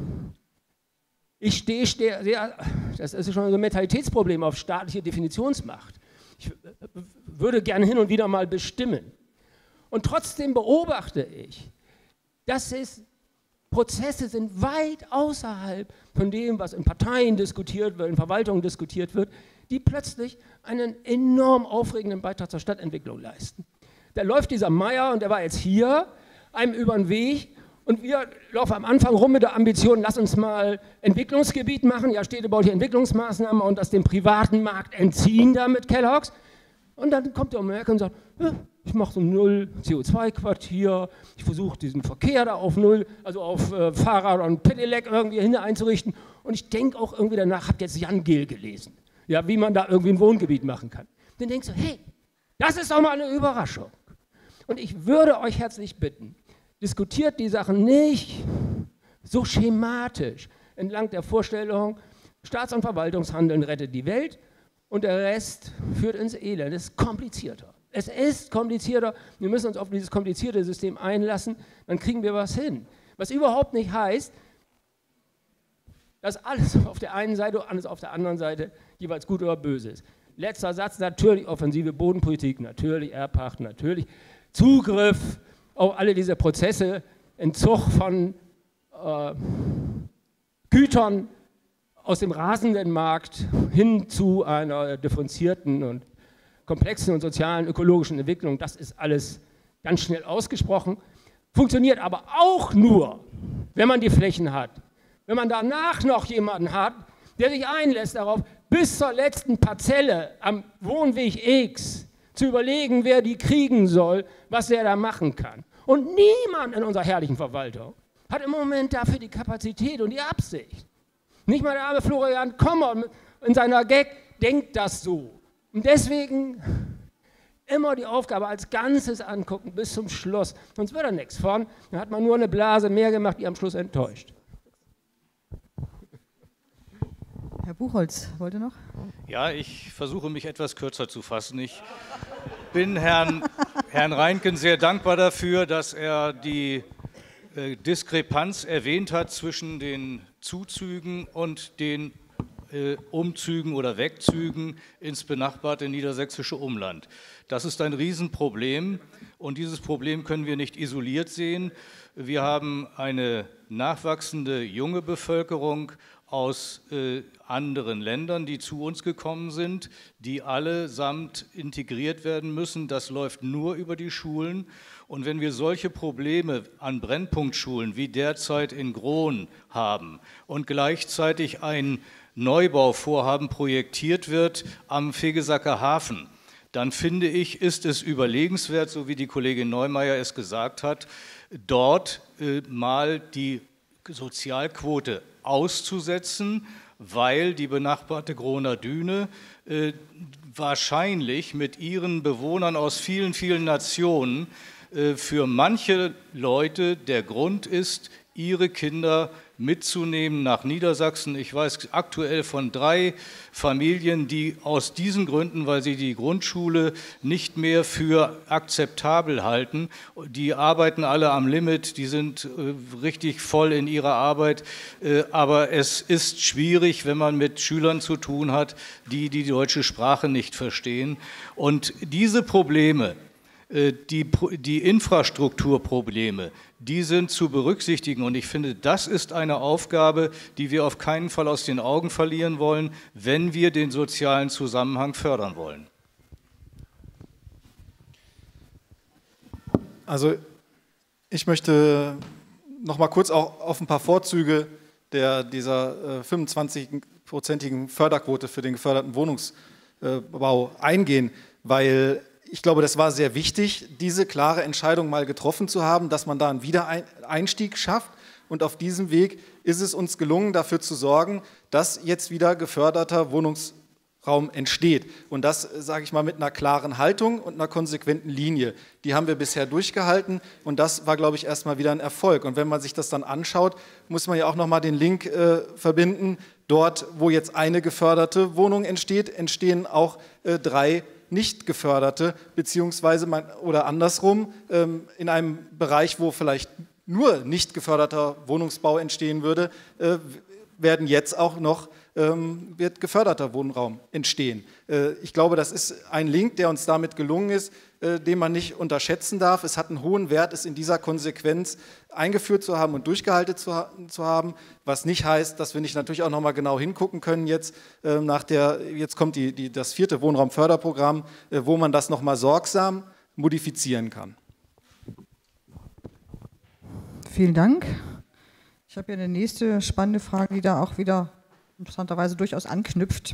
Ich stehe sehr, das ist schon ein Mentalitätsproblem, auf staatliche Definitionsmacht. Ich würde gerne hin und wieder mal bestimmen. Und trotzdem beobachte ich, dass es Prozesse sind weit außerhalb von dem, was in Parteien diskutiert wird, in Verwaltungen diskutiert wird, die plötzlich einen enorm aufregenden Beitrag zur Stadtentwicklung leisten. Da läuft dieser Meier, und der war jetzt hier, einem über den Weg, und wir laufen am Anfang rum mit der Ambition, lass uns mal Entwicklungsgebiet machen, ja, städtebauliche Entwicklungsmaßnahmen und das dem privaten Markt entziehen da mit Kellogg's. Und dann kommt der Merkel und sagt, ja, ich mache so ein Null C O zwei Quartier, ich versuche diesen Verkehr da auf Null, also auf äh, Fahrrad und Pedelec irgendwie hin einzurichten. Und ich denke auch irgendwie danach, habt jetzt Jan Gehl gelesen, ja, wie man da irgendwie ein Wohngebiet machen kann. Dann denkst du, hey, das ist doch mal eine Überraschung. Und ich würde euch herzlich bitten, diskutiert die Sachen nicht so schematisch entlang der Vorstellung, Staats- und Verwaltungshandeln rettet die Welt und der Rest führt ins Elend. Es ist komplizierter. Es ist komplizierter. Wir müssen uns auf dieses komplizierte System einlassen, dann kriegen wir was hin. Was überhaupt nicht heißt, dass alles auf der einen Seite und alles auf der anderen Seite jeweils gut oder böse ist. Letzter Satz, natürlich offensive Bodenpolitik, natürlich Erbpacht, natürlich Zugriff auf alle diese Prozesse, Entzug von äh, Gütern aus dem rasenden Markt hin zu einer differenzierten und komplexen und sozialen, ökologischen Entwicklung. Das ist alles ganz schnell ausgesprochen. Funktioniert aber auch nur, wenn man die Flächen hat. Wenn man danach noch jemanden hat, der sich einlässt darauf, bis zur letzten Parzelle am Wohnweg X zu überlegen, wer die kriegen soll, was der da machen kann. Und niemand in unserer herrlichen Verwaltung hat im Moment dafür die Kapazität und die Absicht. Nicht mal der arme Florian Kommer in seiner Gag denkt das so. Und deswegen immer die Aufgabe als Ganzes angucken bis zum Schluss. Sonst wird da nichts von. Dann hat man nur eine Blase mehr gemacht, die am Schluss enttäuscht. Herr Buchholz, wollte noch? Ja, ich versuche mich etwas kürzer zu fassen. Ich bin Herrn, Herrn Reinken sehr dankbar dafür, dass er die äh, Diskrepanz erwähnt hat zwischen den Zuzügen und den äh, Umzügen oder Wegzügen ins benachbarte niedersächsische Umland. Das ist ein Riesenproblem und dieses Problem können wir nicht isoliert sehen. Wir haben eine nachwachsende junge Bevölkerung aus äh, anderen Ländern, die zu uns gekommen sind, die allesamt integriert werden müssen. Das läuft nur über die Schulen. Und wenn wir solche Probleme an Brennpunktschulen wie derzeit in Grohn haben und gleichzeitig ein Neubauvorhaben projektiert wird am Vegesacker Hafen, dann finde ich, ist es überlegenswert, so wie die Kollegin Neumeier es gesagt hat, dort äh, mal die Sozialquote auszusetzen, weil die benachbarte Grohner Düne äh, wahrscheinlich mit ihren Bewohnern aus vielen, vielen Nationen äh, für manche Leute der Grund ist, ihre Kinder mitzunehmen nach Niedersachsen. Ich weiß aktuell von drei Familien, die aus diesen Gründen, weil sie die Grundschule nicht mehr für akzeptabel halten, die arbeiten alle am Limit, die sind äh, richtig voll in ihrer Arbeit, äh, aber es ist schwierig, wenn man mit Schülern zu tun hat, die die deutsche Sprache nicht verstehen. Und diese Probleme, Die, die Infrastrukturprobleme, die sind zu berücksichtigen und ich finde, das ist eine Aufgabe, die wir auf keinen Fall aus den Augen verlieren wollen, wenn wir den sozialen Zusammenhang fördern wollen. Also ich möchte noch mal kurz auch auf ein paar Vorzüge der, dieser äh, fünfundzwanzigprozentigen Förderquote für den geförderten Wohnungsbau eingehen, weil ich glaube, das war sehr wichtig, diese klare Entscheidung mal getroffen zu haben, dass man da einen Wiedereinstieg schafft. Und auf diesem Weg ist es uns gelungen, dafür zu sorgen, dass jetzt wieder geförderter Wohnungsraum entsteht. Und das, sage ich mal, mit einer klaren Haltung und einer konsequenten Linie. Die haben wir bisher durchgehalten und das war, glaube ich, erstmal wieder ein Erfolg. Und wenn man sich das dann anschaut, muss man ja auch nochmal den Link äh, verbinden. Dort, wo jetzt eine geförderte Wohnung entsteht, entstehen auch äh, drei nicht geförderte, beziehungsweise man, oder andersrum, ähm, in einem Bereich, wo vielleicht nur nicht geförderter Wohnungsbau entstehen würde, äh, werden jetzt auch noch ähm, wird geförderter Wohnraum entstehen. Äh, ich glaube, das ist ein Link, der uns damit gelungen ist, äh, den man nicht unterschätzen darf. Es hat einen hohen Wert, es in dieser Konsequenz eingeführt zu haben und durchgehalten zu, ha zu haben, was nicht heißt, dass wir nicht natürlich auch noch mal genau hingucken können jetzt äh, nach der, jetzt kommt die, die, das vierte Wohnraumförderprogramm, äh, wo man das noch mal sorgsam modifizieren kann. Vielen Dank. Ich habe hier eine nächste spannende Frage, die da auch wieder interessanterweise durchaus anknüpft.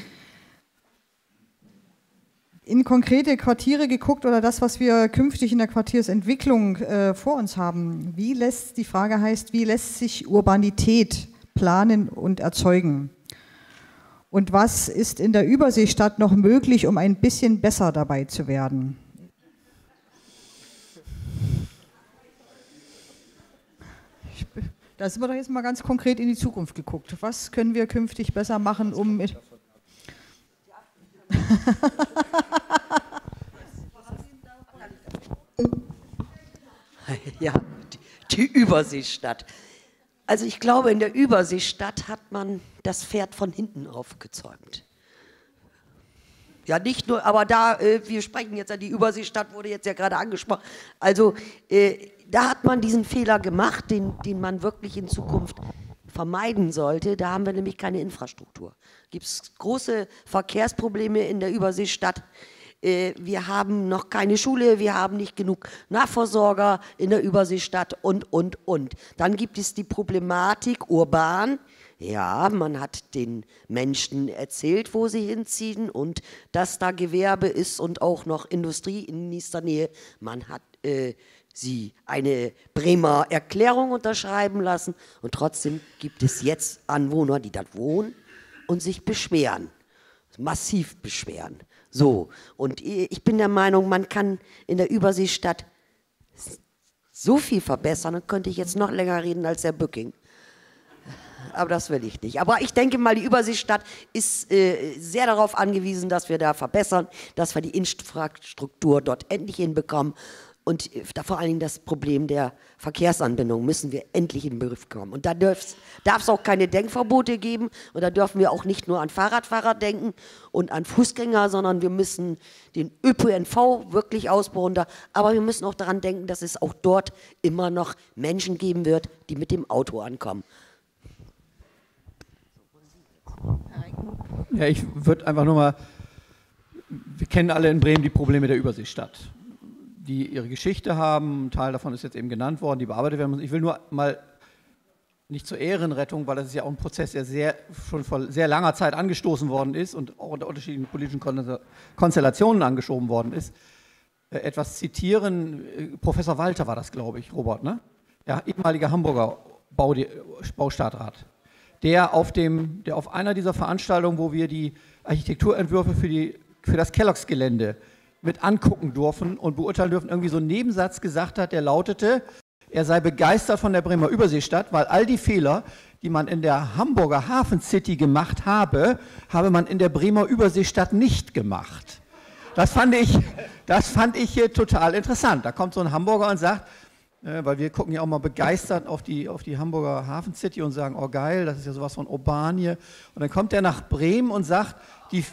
In konkrete Quartiere geguckt oder das, was wir künftig in der Quartiersentwicklung äh, vor uns haben. Wie lässt, die Frage heißt, wie lässt sich Urbanität planen und erzeugen? Und was ist in der Überseestadt noch möglich, um ein bisschen besser dabei zu werden? Ich, da sind wir doch jetzt mal ganz konkret in die Zukunft geguckt. Was können wir künftig besser machen, um... Mit Ja, die, die Überseestadt. Also ich glaube, in der Überseestadt hat man das Pferd von hinten aufgezäumt. Ja, nicht nur, aber da, äh, wir sprechen jetzt an die Überseestadt, wurde jetzt ja gerade angesprochen. Also äh, da hat man diesen Fehler gemacht, den, den man wirklich in Zukunft vermeiden sollte. Da haben wir nämlich keine Infrastruktur. Gibt es große Verkehrsprobleme in der Überseestadt. Äh, wir haben noch keine Schule, wir haben nicht genug Nahversorger in der Überseestadt und, und, und. Dann gibt es die Problematik urban. Ja, man hat den Menschen erzählt, wo sie hinziehen und dass da Gewerbe ist und auch noch Industrie in nächster Nähe. Man hat äh, sie eine Bremer Erklärung unterschreiben lassen und trotzdem gibt es jetzt Anwohner, die dort wohnen und sich beschweren, massiv beschweren. So, und ich bin der Meinung, man kann in der Überseestadt so viel verbessern, dann könnte ich jetzt noch länger reden als Herr Bücking. Aber das will ich nicht. Aber ich denke mal, die Überseestadt ist äh, sehr darauf angewiesen, dass wir da verbessern, dass wir die Infrastruktur dort endlich hinbekommen. Und äh, da vor allen Dingen das Problem der Verkehrsanbindung müssen wir endlich in den Begriff kommen. Und da darf es auch keine Denkverbote geben. Und da dürfen wir auch nicht nur an Fahrradfahrer denken und an Fußgänger, sondern wir müssen den Ö P N V wirklich ausbauen. Da. Aber wir müssen auch daran denken, dass es auch dort immer noch Menschen geben wird, die mit dem Auto ankommen. Ja, ich würde einfach nur mal, wir kennen alle in Bremen die Probleme der Überseestadt, die ihre Geschichte haben, ein Teil davon ist jetzt eben genannt worden, die bearbeitet werden muss. Ich will nur mal, nicht zur Ehrenrettung, weil das ist ja auch ein Prozess, der sehr, schon vor sehr langer Zeit angestoßen worden ist und auch unter unterschiedlichen politischen Konstellationen angeschoben worden ist, etwas zitieren. Professor Walter war das, glaube ich, Robert, ne? Ja, ehemaliger Hamburger Baustadtrat. Der auf, dem, der auf einer dieser Veranstaltungen, wo wir die Architekturentwürfe für, die, für das Kelloggs-Gelände mit angucken durften und beurteilen dürfen, irgendwie so einen Nebensatz gesagt hat, der lautete, er sei begeistert von der Bremer Überseestadt, weil all die Fehler, die man in der Hamburger Hafen City gemacht habe, habe man in der Bremer Überseestadt nicht gemacht. Das fand ich, das fand ich hier total interessant. Da kommt so ein Hamburger und sagt, weil wir gucken ja auch mal begeistert auf die, auf die Hamburger Hafen City und sagen, oh geil, das ist ja sowas von urban hier. Und dann kommt er nach Bremen und sagt, die,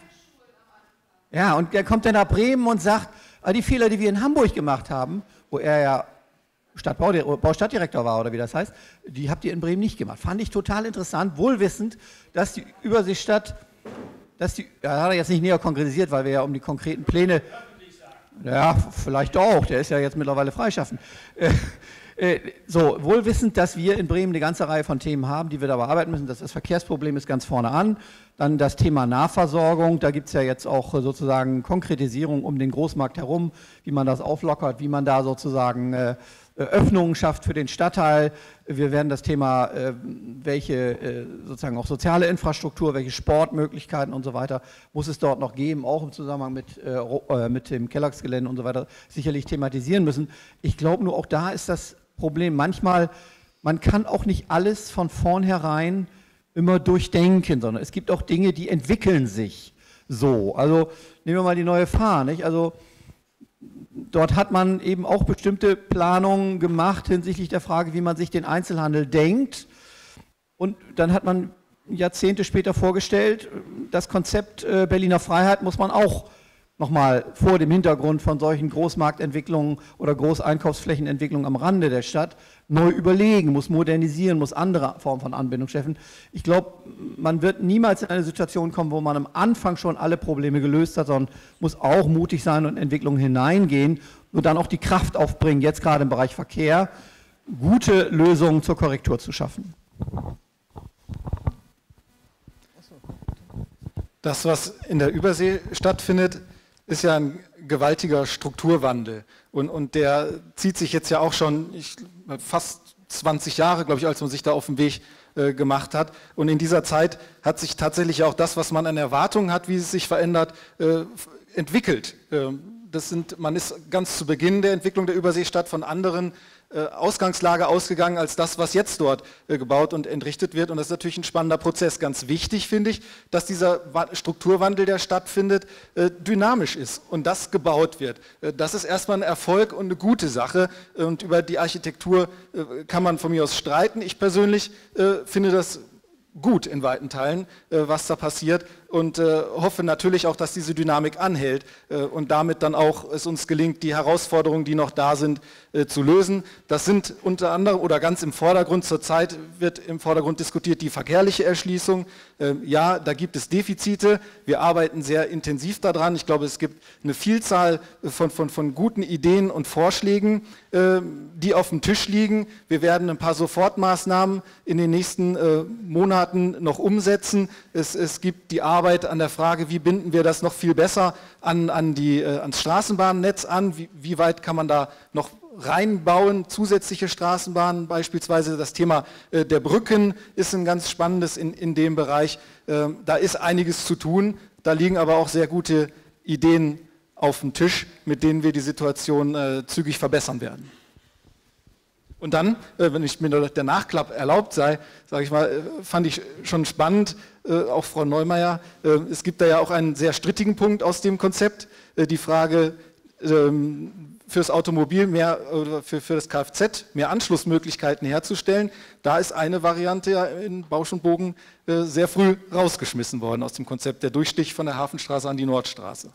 ja, und dann kommt er nach Bremen und sagt, die Fehler, die wir in Hamburg gemacht haben, wo er ja Stadtbau, Baustadtdirektor war oder wie das heißt, die habt ihr in Bremen nicht gemacht. Fand ich total interessant, wohlwissend, dass die Überseestadt, dass die, ja, hat er jetzt nicht näher konkretisiert, weil wir ja um die konkreten Pläne, ja, vielleicht auch, der ist ja jetzt mittlerweile freischaffend. Äh, äh, so, wohlwissend, dass wir in Bremen eine ganze Reihe von Themen haben, die wir da bearbeiten müssen. Das, das Verkehrsproblem ist ganz vorne an. Dann das Thema Nahversorgung, da gibt es ja jetzt auch sozusagen Konkretisierung um den Großmarkt herum, wie man das auflockert, wie man da sozusagen äh, Öffnungen schafft für den Stadtteil. Wir werden das Thema, äh, welche äh, sozusagen auch soziale Infrastruktur, welche Sportmöglichkeiten und so weiter muss es dort noch geben, auch im Zusammenhang mit, äh, mit dem Kelloggs-Gelände und so weiter, sicherlich thematisieren müssen. Ich glaube nur, auch da ist das Problem manchmal, man kann auch nicht alles von vornherein immer durchdenken, sondern es gibt auch Dinge, die entwickeln sich so. Also nehmen wir mal die neue Fahr, nicht? Also dort hat man eben auch bestimmte Planungen gemacht hinsichtlich der Frage, wie man sich den Einzelhandel denkt. Und dann hat man Jahrzehnte später vorgestellt, das Konzept äh, Berliner Freiheit muss man auch nochmal vor dem Hintergrund von solchen Großmarktentwicklungen oder Großeinkaufsflächenentwicklungen am Rande der Stadt neu überlegen, muss modernisieren, muss andere Formen von Anbindung schaffen. Ich glaube, man wird niemals in eine Situation kommen, wo man am Anfang schon alle Probleme gelöst hat, sondern muss auch mutig sein und in Entwicklungen hineingehen und dann auch die Kraft aufbringen, jetzt gerade im Bereich Verkehr, gute Lösungen zur Korrektur zu schaffen. Das, was in der Übersee stattfindet, ist ja ein gewaltiger Strukturwandel und, und der zieht sich jetzt ja auch schon ich, fast zwanzig Jahre, glaube ich, als man sich da auf den Weg äh, gemacht hat. Und in dieser Zeit hat sich tatsächlich auch das, was man an Erwartungen hat, wie es sich verändert, äh, entwickelt. Ähm, das sind, man ist ganz zu Beginn der Entwicklung der Überseestadt von anderen äh, Ausgangslage ausgegangen als das, was jetzt dort äh, gebaut und entrichtet wird. Und das ist natürlich ein spannender Prozess. Ganz wichtig finde ich, dass dieser Strukturwandel, der stattfindet, äh, dynamisch ist und das gebaut wird. Äh, das ist erstmal ein Erfolg und eine gute Sache. Und über die Architektur äh, kann man von mir aus streiten. Ich persönlich äh, finde das gut in weiten Teilen, äh, was da passiert. und äh, hoffe natürlich auch, dass diese Dynamik anhält äh, und damit dann auch es uns gelingt, die Herausforderungen, die noch da sind, äh, zu lösen. Das sind unter anderem oder ganz im Vordergrund, zurzeit wird im Vordergrund diskutiert die verkehrliche Erschließung. Äh, ja, da gibt es Defizite. Wir arbeiten sehr intensiv daran. Ich glaube, es gibt eine Vielzahl von, von, von guten Ideen und Vorschlägen, äh, die auf dem Tisch liegen. Wir werden ein paar Sofortmaßnahmen in den nächsten äh, Monaten noch umsetzen. Es, es gibt die Arbeit an der Frage, wie binden wir das noch viel besser an, an die, äh, ans Straßenbahnnetz an, wie, wie weit kann man da noch reinbauen, zusätzliche Straßenbahnen, beispielsweise das Thema äh, der Brücken ist ein ganz spannendes in, in dem Bereich. Äh, da ist einiges zu tun, da liegen aber auch sehr gute Ideen auf dem Tisch, mit denen wir die Situation äh, zügig verbessern werden. Und dann, äh, wenn ich mir der Nachklapp erlaubt sei, sage ich mal, äh, fand ich schon spannend, äh, auch Frau Neumeier, äh, es gibt da ja auch einen sehr strittigen Punkt aus dem Konzept, äh, die Frage ähm, fürs Automobil mehr oder für, für das Kfz mehr Anschlussmöglichkeiten herzustellen. Da ist eine Variante ja in Bausch und Bogen äh, sehr früh rausgeschmissen worden aus dem Konzept, der Durchstich von der Hafenstraße an die Nordstraße.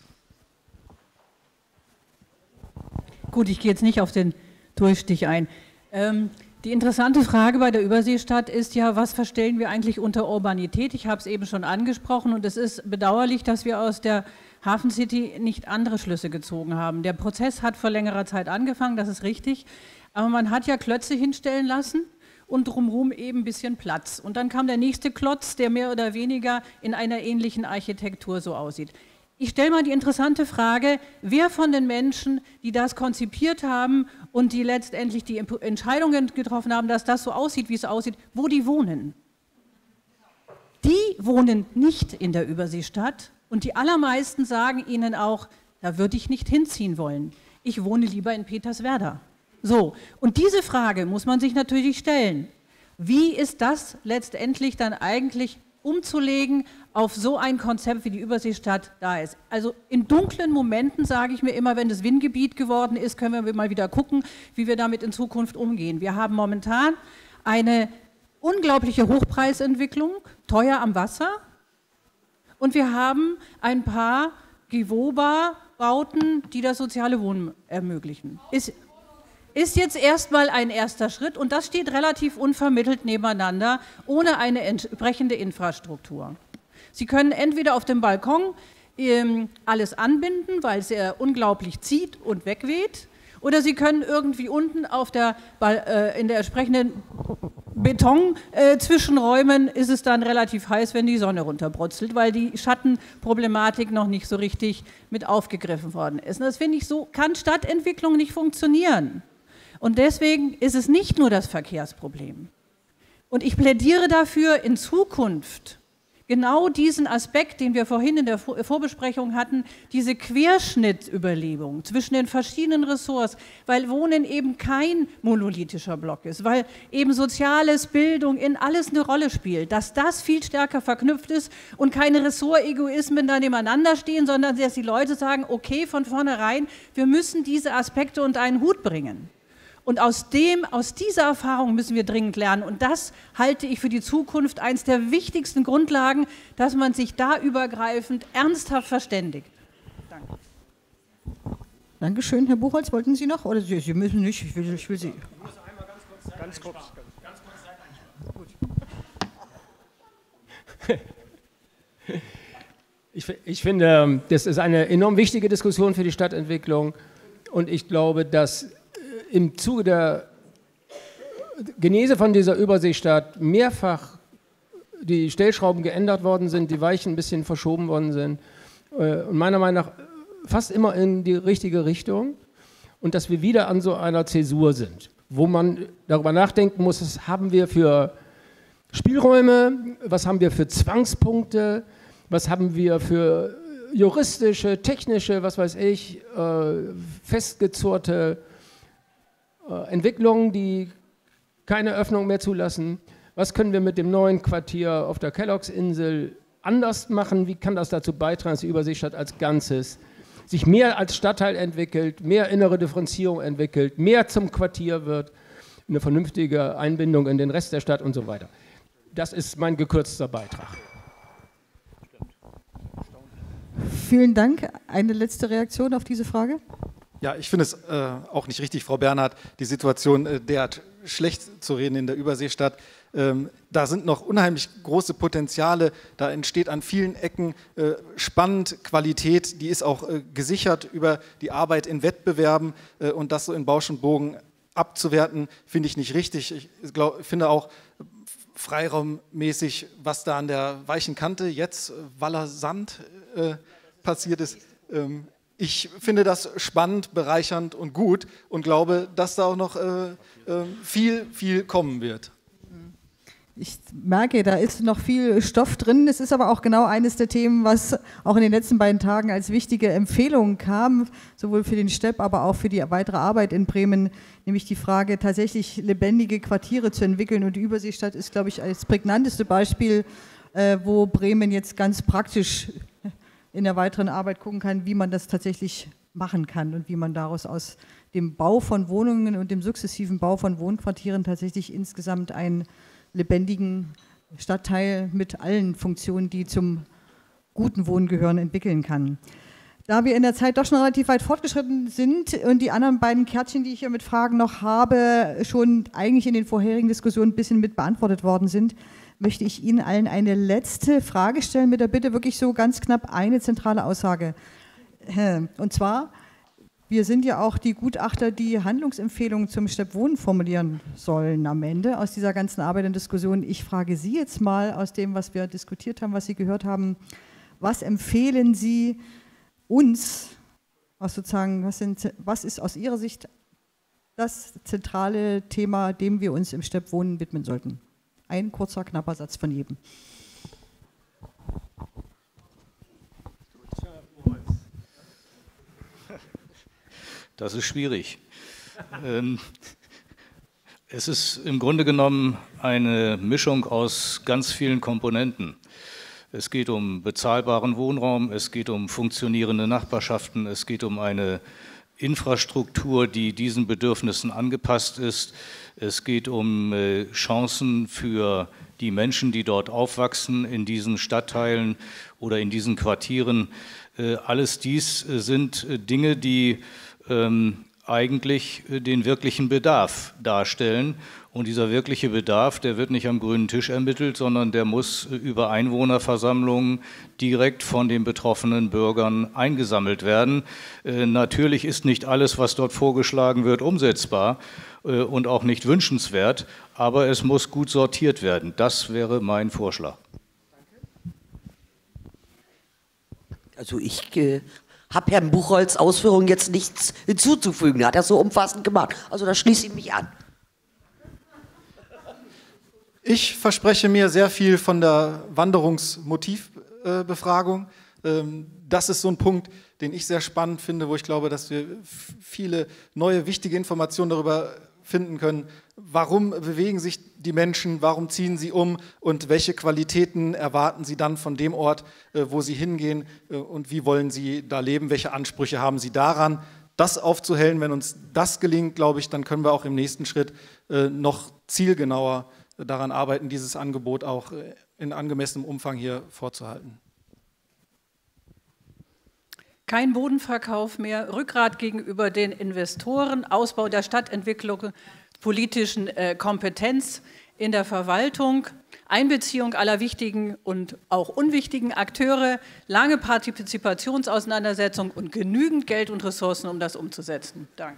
Gut, ich gehe jetzt nicht auf den Durchstich ein. Ähm, die interessante Frage bei der Überseestadt ist ja, was verstehen wir eigentlich unter Urbanität? Ich habe es eben schon angesprochen und es ist bedauerlich, dass wir aus der Hafen City nicht andere Schlüsse gezogen haben. Der Prozess hat vor längerer Zeit angefangen, das ist richtig, aber man hat ja Klötze hinstellen lassen und drumherum eben ein bisschen Platz. Und dann kam der nächste Klotz, der mehr oder weniger in einer ähnlichen Architektur so aussieht. Ich stelle mal die interessante Frage, wer von den Menschen, die das konzipiert haben und die letztendlich die Entscheidungen getroffen haben, dass das so aussieht, wie es aussieht, wo die wohnen? Die wohnen nicht in der Überseestadt und die allermeisten sagen ihnen auch, da würde ich nicht hinziehen wollen. Ich wohne lieber in Peterswerda. So, und diese Frage muss man sich natürlich stellen. Wie ist das letztendlich dann eigentlich umzulegen auf so ein Konzept, wie die Überseestadt da ist? Also in dunklen Momenten sage ich mir immer, wenn das Windgebiet geworden ist, können wir mal wieder gucken, wie wir damit in Zukunft umgehen. Wir haben momentan eine unglaubliche Hochpreisentwicklung, teuer am Wasser, und wir haben ein paar Gewoba-Bauten, die das soziale Wohnen ermöglichen. Ist, ist jetzt erstmal ein erster Schritt und das steht relativ unvermittelt nebeneinander, ohne eine entsprechende Infrastruktur. Sie können entweder auf dem Balkon ähm, alles anbinden, weil es äh, unglaublich zieht und wegweht, oder Sie können irgendwie unten auf der, äh, in der entsprechenden Beton-Zwischenräumen äh, ist es dann relativ heiß, wenn die Sonne runterbrutzelt, weil die Schattenproblematik noch nicht so richtig mit aufgegriffen worden ist. Und das finde ich, so kann Stadtentwicklung nicht funktionieren. Und deswegen ist es nicht nur das Verkehrsproblem. Und ich plädiere dafür, in Zukunft genau diesen Aspekt, den wir vorhin in der Vorbesprechung hatten, diese Querschnittüberlegung zwischen den verschiedenen Ressorts, weil Wohnen eben kein monolithischer Block ist, weil eben Soziales, Bildung in alles eine Rolle spielt, dass das viel stärker verknüpft ist und keine Ressortegoismen da nebeneinander stehen, sondern dass die Leute sagen, okay, von vornherein, wir müssen diese Aspekte unter einen Hut bringen. Und aus, dem, aus dieser Erfahrung müssen wir dringend lernen. Und das halte ich für die Zukunft eines der wichtigsten Grundlagen, dass man sich da übergreifend ernsthaft verständigt. Danke. Dankeschön. Herr Buchholz, wollten Sie noch? Oder Sie, Sie müssen nicht, ich will, ich will Sie. Ich muss einmal ganz kurz, ganz kurz, ganz kurz Zeit einsparen. Ich, ich finde, das ist eine enorm wichtige Diskussion für die Stadtentwicklung. Und ich glaube, dass im Zuge der Genese von dieser Überseestadt mehrfach die Stellschrauben geändert worden sind, die Weichen ein bisschen verschoben worden sind und meiner Meinung nach fast immer in die richtige Richtung und dass wir wieder an so einer Zäsur sind, wo man darüber nachdenken muss, was haben wir für Spielräume, was haben wir für Zwangspunkte, was haben wir für juristische, technische, was weiß ich, festgezurrte Entwicklungen, die keine Öffnung mehr zulassen. Was können wir mit dem neuen Quartier auf der Kelloggs-Insel anders machen? Wie kann das dazu beitragen, dass die Überseestadt als Ganzes sich mehr als Stadtteil entwickelt, mehr innere Differenzierung entwickelt, mehr zum Quartier wird, eine vernünftige Einbindung in den Rest der Stadt und so weiter. Das ist mein gekürzter Beitrag. Vielen Dank. Eine letzte Reaktion auf diese Frage? Ja, ich finde es äh, auch nicht richtig, Frau Bernhard, die Situation äh, derart schlecht zu reden in der Überseestadt. Ähm, da sind noch unheimlich große Potenziale, da entsteht an vielen Ecken äh, spannend Qualität, die ist auch äh, gesichert über die Arbeit in Wettbewerben äh, und das so in Bausch und Bogen abzuwerten, finde ich nicht richtig. Ich glaub, finde auch freiraummäßig, was da an der weichen Kante jetzt, äh, Waller Sand, äh, passiert ist. Ähm, ich finde das spannend, bereichernd und gut und glaube, dass da auch noch äh, äh, viel, viel kommen wird. Ich merke, da ist noch viel Stoff drin. Es ist aber auch genau eines der Themen, was auch in den letzten beiden Tagen als wichtige Empfehlung kam, sowohl für den Stepp, aber auch für die weitere Arbeit in Bremen, nämlich die Frage, tatsächlich lebendige Quartiere zu entwickeln. Und die Überseestadt ist, glaube ich, das prägnanteste Beispiel, äh, wo Bremen jetzt ganz praktisch in der weiteren Arbeit gucken kann, wie man das tatsächlich machen kann und wie man daraus aus dem Bau von Wohnungen und dem sukzessiven Bau von Wohnquartieren tatsächlich insgesamt einen lebendigen Stadtteil mit allen Funktionen, die zum guten Wohnen gehören, entwickeln kann. Da wir in der Zeit doch schon relativ weit fortgeschritten sind und die anderen beiden Kärtchen, die ich hier mit Fragen noch habe, schon eigentlich in den vorherigen Diskussionen ein bisschen mit beantwortet worden sind, möchte ich Ihnen allen eine letzte Frage stellen mit der Bitte, wirklich so ganz knapp eine zentrale Aussage. Und zwar, wir sind ja auch die Gutachter, die Handlungsempfehlungen zum Stepp Wohnen formulieren sollen am Ende aus dieser ganzen Arbeit und Diskussion. Ich frage Sie jetzt mal aus dem, was wir diskutiert haben, was Sie gehört haben, was empfehlen Sie uns, was sozusagen, was, sind, was ist aus Ihrer Sicht das zentrale Thema, dem wir uns im Stepp Wohnen widmen sollten? Ein kurzer, knapper Satz von jedem. Das ist schwierig. ähm, es ist im Grunde genommen eine Mischung aus ganz vielen Komponenten. Es geht um bezahlbaren Wohnraum, es geht um funktionierende Nachbarschaften, es geht um eine Infrastruktur, die diesen Bedürfnissen angepasst ist. Es geht um äh, Chancen für die Menschen, die dort aufwachsen, in diesen Stadtteilen oder in diesen Quartieren. Äh, alles dies äh, sind äh, Dinge, die ähm, eigentlich äh, den wirklichen Bedarf darstellen. Und dieser wirkliche Bedarf, der wird nicht am grünen Tisch ermittelt, sondern der muss äh, über Einwohnerversammlungen direkt von den betroffenen Bürgern eingesammelt werden. Äh, natürlich ist nicht alles, was dort vorgeschlagen wird, umsetzbar äh, und auch nicht wünschenswert, aber es muss gut sortiert werden. Das wäre mein Vorschlag. Also ich äh, habe Herrn Buchholz Ausführungen jetzt nichts hinzuzufügen. Er hat das so umfassend gemacht. Also da schließe ich mich an. Ich verspreche mir sehr viel von der Wanderungsmotivbefragung. Das ist so ein Punkt, den ich sehr spannend finde, wo ich glaube, dass wir viele neue, wichtige Informationen darüber finden können. Warum bewegen sich die Menschen, warum ziehen sie um und welche Qualitäten erwarten sie dann von dem Ort, wo sie hingehen und wie wollen sie da leben, welche Ansprüche haben sie daran. Das aufzuhellen, wenn uns das gelingt, glaube ich, dann können wir auch im nächsten Schritt noch zielgenauer daran arbeiten, dieses Angebot auch in angemessenem Umfang hier vorzuhalten. Kein Bodenverkauf mehr, Rückgrat gegenüber den Investoren, Ausbau der Stadtentwicklung, politischen äh, Kompetenz in der Verwaltung, Einbeziehung aller wichtigen und auch unwichtigen Akteure, lange Partizipationsauseinandersetzung und genügend Geld und Ressourcen, um das umzusetzen. Danke.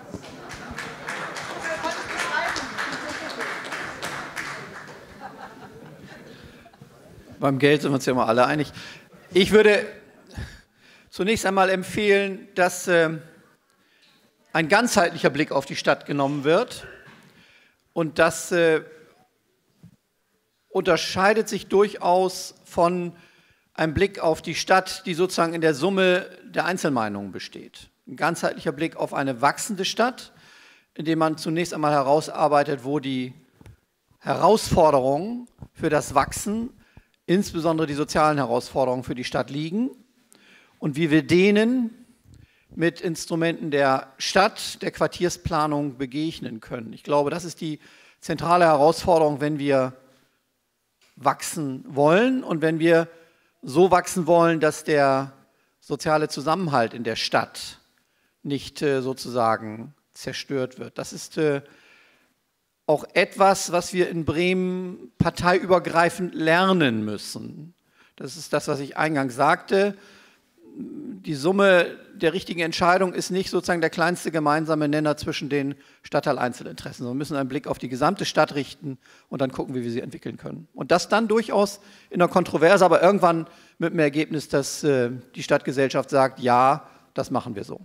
Beim Geld sind wir uns ja immer alle einig. Ich würde zunächst einmal empfehlen, dass äh, ein ganzheitlicher Blick auf die Stadt genommen wird. Und das äh, unterscheidet sich durchaus von einem Blick auf die Stadt, die sozusagen in der Summe der Einzelmeinungen besteht. Ein ganzheitlicher Blick auf eine wachsende Stadt, in dem man zunächst einmal herausarbeitet, wo die Herausforderungen für das Wachsen, insbesondere die sozialen Herausforderungen für die Stadt liegen und wie wir denen mit Instrumenten der Stadt, der Quartiersplanung begegnen können. Ich glaube, das ist die zentrale Herausforderung, wenn wir wachsen wollen und wenn wir so wachsen wollen, dass der soziale Zusammenhalt in der Stadt nicht äh, sozusagen zerstört wird. Das ist äh, auch etwas, was wir in Bremen parteiübergreifend lernen müssen. Das ist das, was ich eingangs sagte. Die Summe der richtigen Entscheidung ist nicht sozusagen der kleinste gemeinsame Nenner zwischen den Stadtteil-Einzelinteressen, sondern wir müssen einen Blick auf die gesamte Stadt richten und dann gucken, wie wir sie entwickeln können. Und das dann durchaus in der Kontroverse, aber irgendwann mit dem Ergebnis, dass äh, die Stadtgesellschaft sagt, ja, das machen wir so.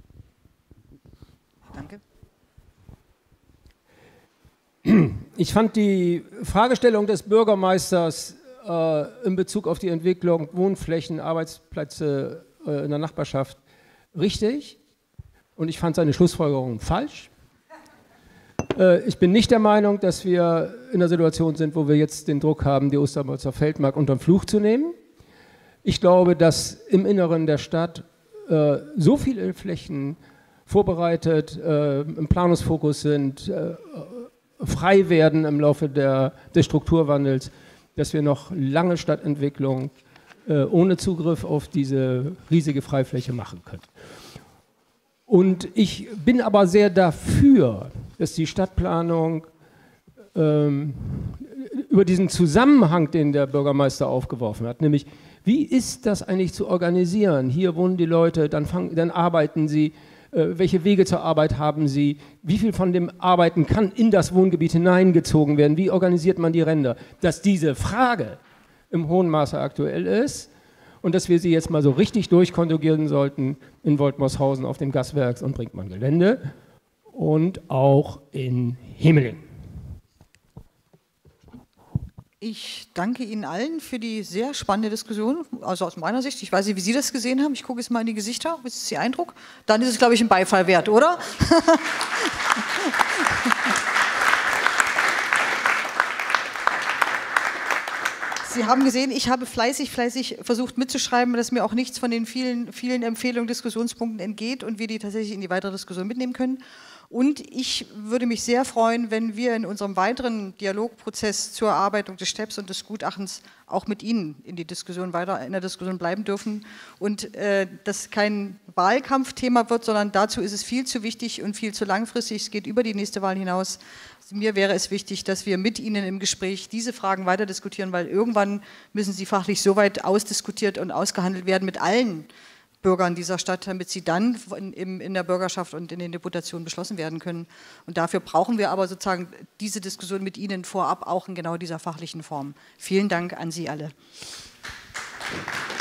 Danke. Ich fand die Fragestellung des Bürgermeisters äh, in Bezug auf die Entwicklung Wohnflächen, Arbeitsplätze äh, in der Nachbarschaft richtig und ich fand seine Schlussfolgerung falsch. Äh, ich bin nicht der Meinung, dass wir in der Situation sind, wo wir jetzt den Druck haben, die Osterholzer Feldmark unter den Fluch zu nehmen. Ich glaube, dass im Inneren der Stadt äh, so viele Flächen vorbereitet, äh, im Planungsfokus sind, äh, frei werden im Laufe der, des Strukturwandels, dass wir noch lange Stadtentwicklung äh, ohne Zugriff auf diese riesige Freifläche machen können. Und ich bin aber sehr dafür, dass die Stadtplanung ähm, über diesen Zusammenhang, den der Bürgermeister aufgeworfen hat, nämlich wie ist das eigentlich zu organisieren? Hier wohnen die Leute, dann, fangen, dann arbeiten sie, welche Wege zur Arbeit haben Sie, wie viel von dem Arbeiten kann in das Wohngebiet hineingezogen werden, wie organisiert man die Ränder, dass diese Frage im hohen Maße aktuell ist und dass wir sie jetzt mal so richtig durchkonjugieren sollten in Woltmershausen auf dem Gaswerks- und Brinkmann-Gelände und auch in Himmeling. Ich danke Ihnen allen für die sehr spannende Diskussion, also aus meiner Sicht. Ich weiß nicht, wie Sie das gesehen haben. Ich gucke jetzt mal in die Gesichter. Was ist Ihr Eindruck? Dann ist es, glaube ich, ein Beifall wert, oder? Sie haben gesehen, ich habe fleißig, fleißig versucht mitzuschreiben, dass mir auch nichts von den vielen, vielen Empfehlungen, Diskussionspunkten entgeht und wir die tatsächlich in die weitere Diskussion mitnehmen können. Und ich würde mich sehr freuen, wenn wir in unserem weiteren Dialogprozess zur Erarbeitung des Steps und des Gutachtens auch mit Ihnen in die Diskussion weiter in der Diskussion bleiben dürfen und äh, das kein Wahlkampfthema wird, sondern dazu ist es viel zu wichtig und viel zu langfristig. Es geht über die nächste Wahl hinaus. Mir wäre es wichtig, dass wir mit Ihnen im Gespräch diese Fragen weiter diskutieren, weil irgendwann müssen sie fachlich so weit ausdiskutiert und ausgehandelt werden mit allen Bürgern dieser Stadt, damit sie dann in, in der Bürgerschaft und in den Deputationen beschlossen werden können. Und dafür brauchen wir aber sozusagen diese Diskussion mit Ihnen vorab auch in genau dieser fachlichen Form. Vielen Dank an Sie alle.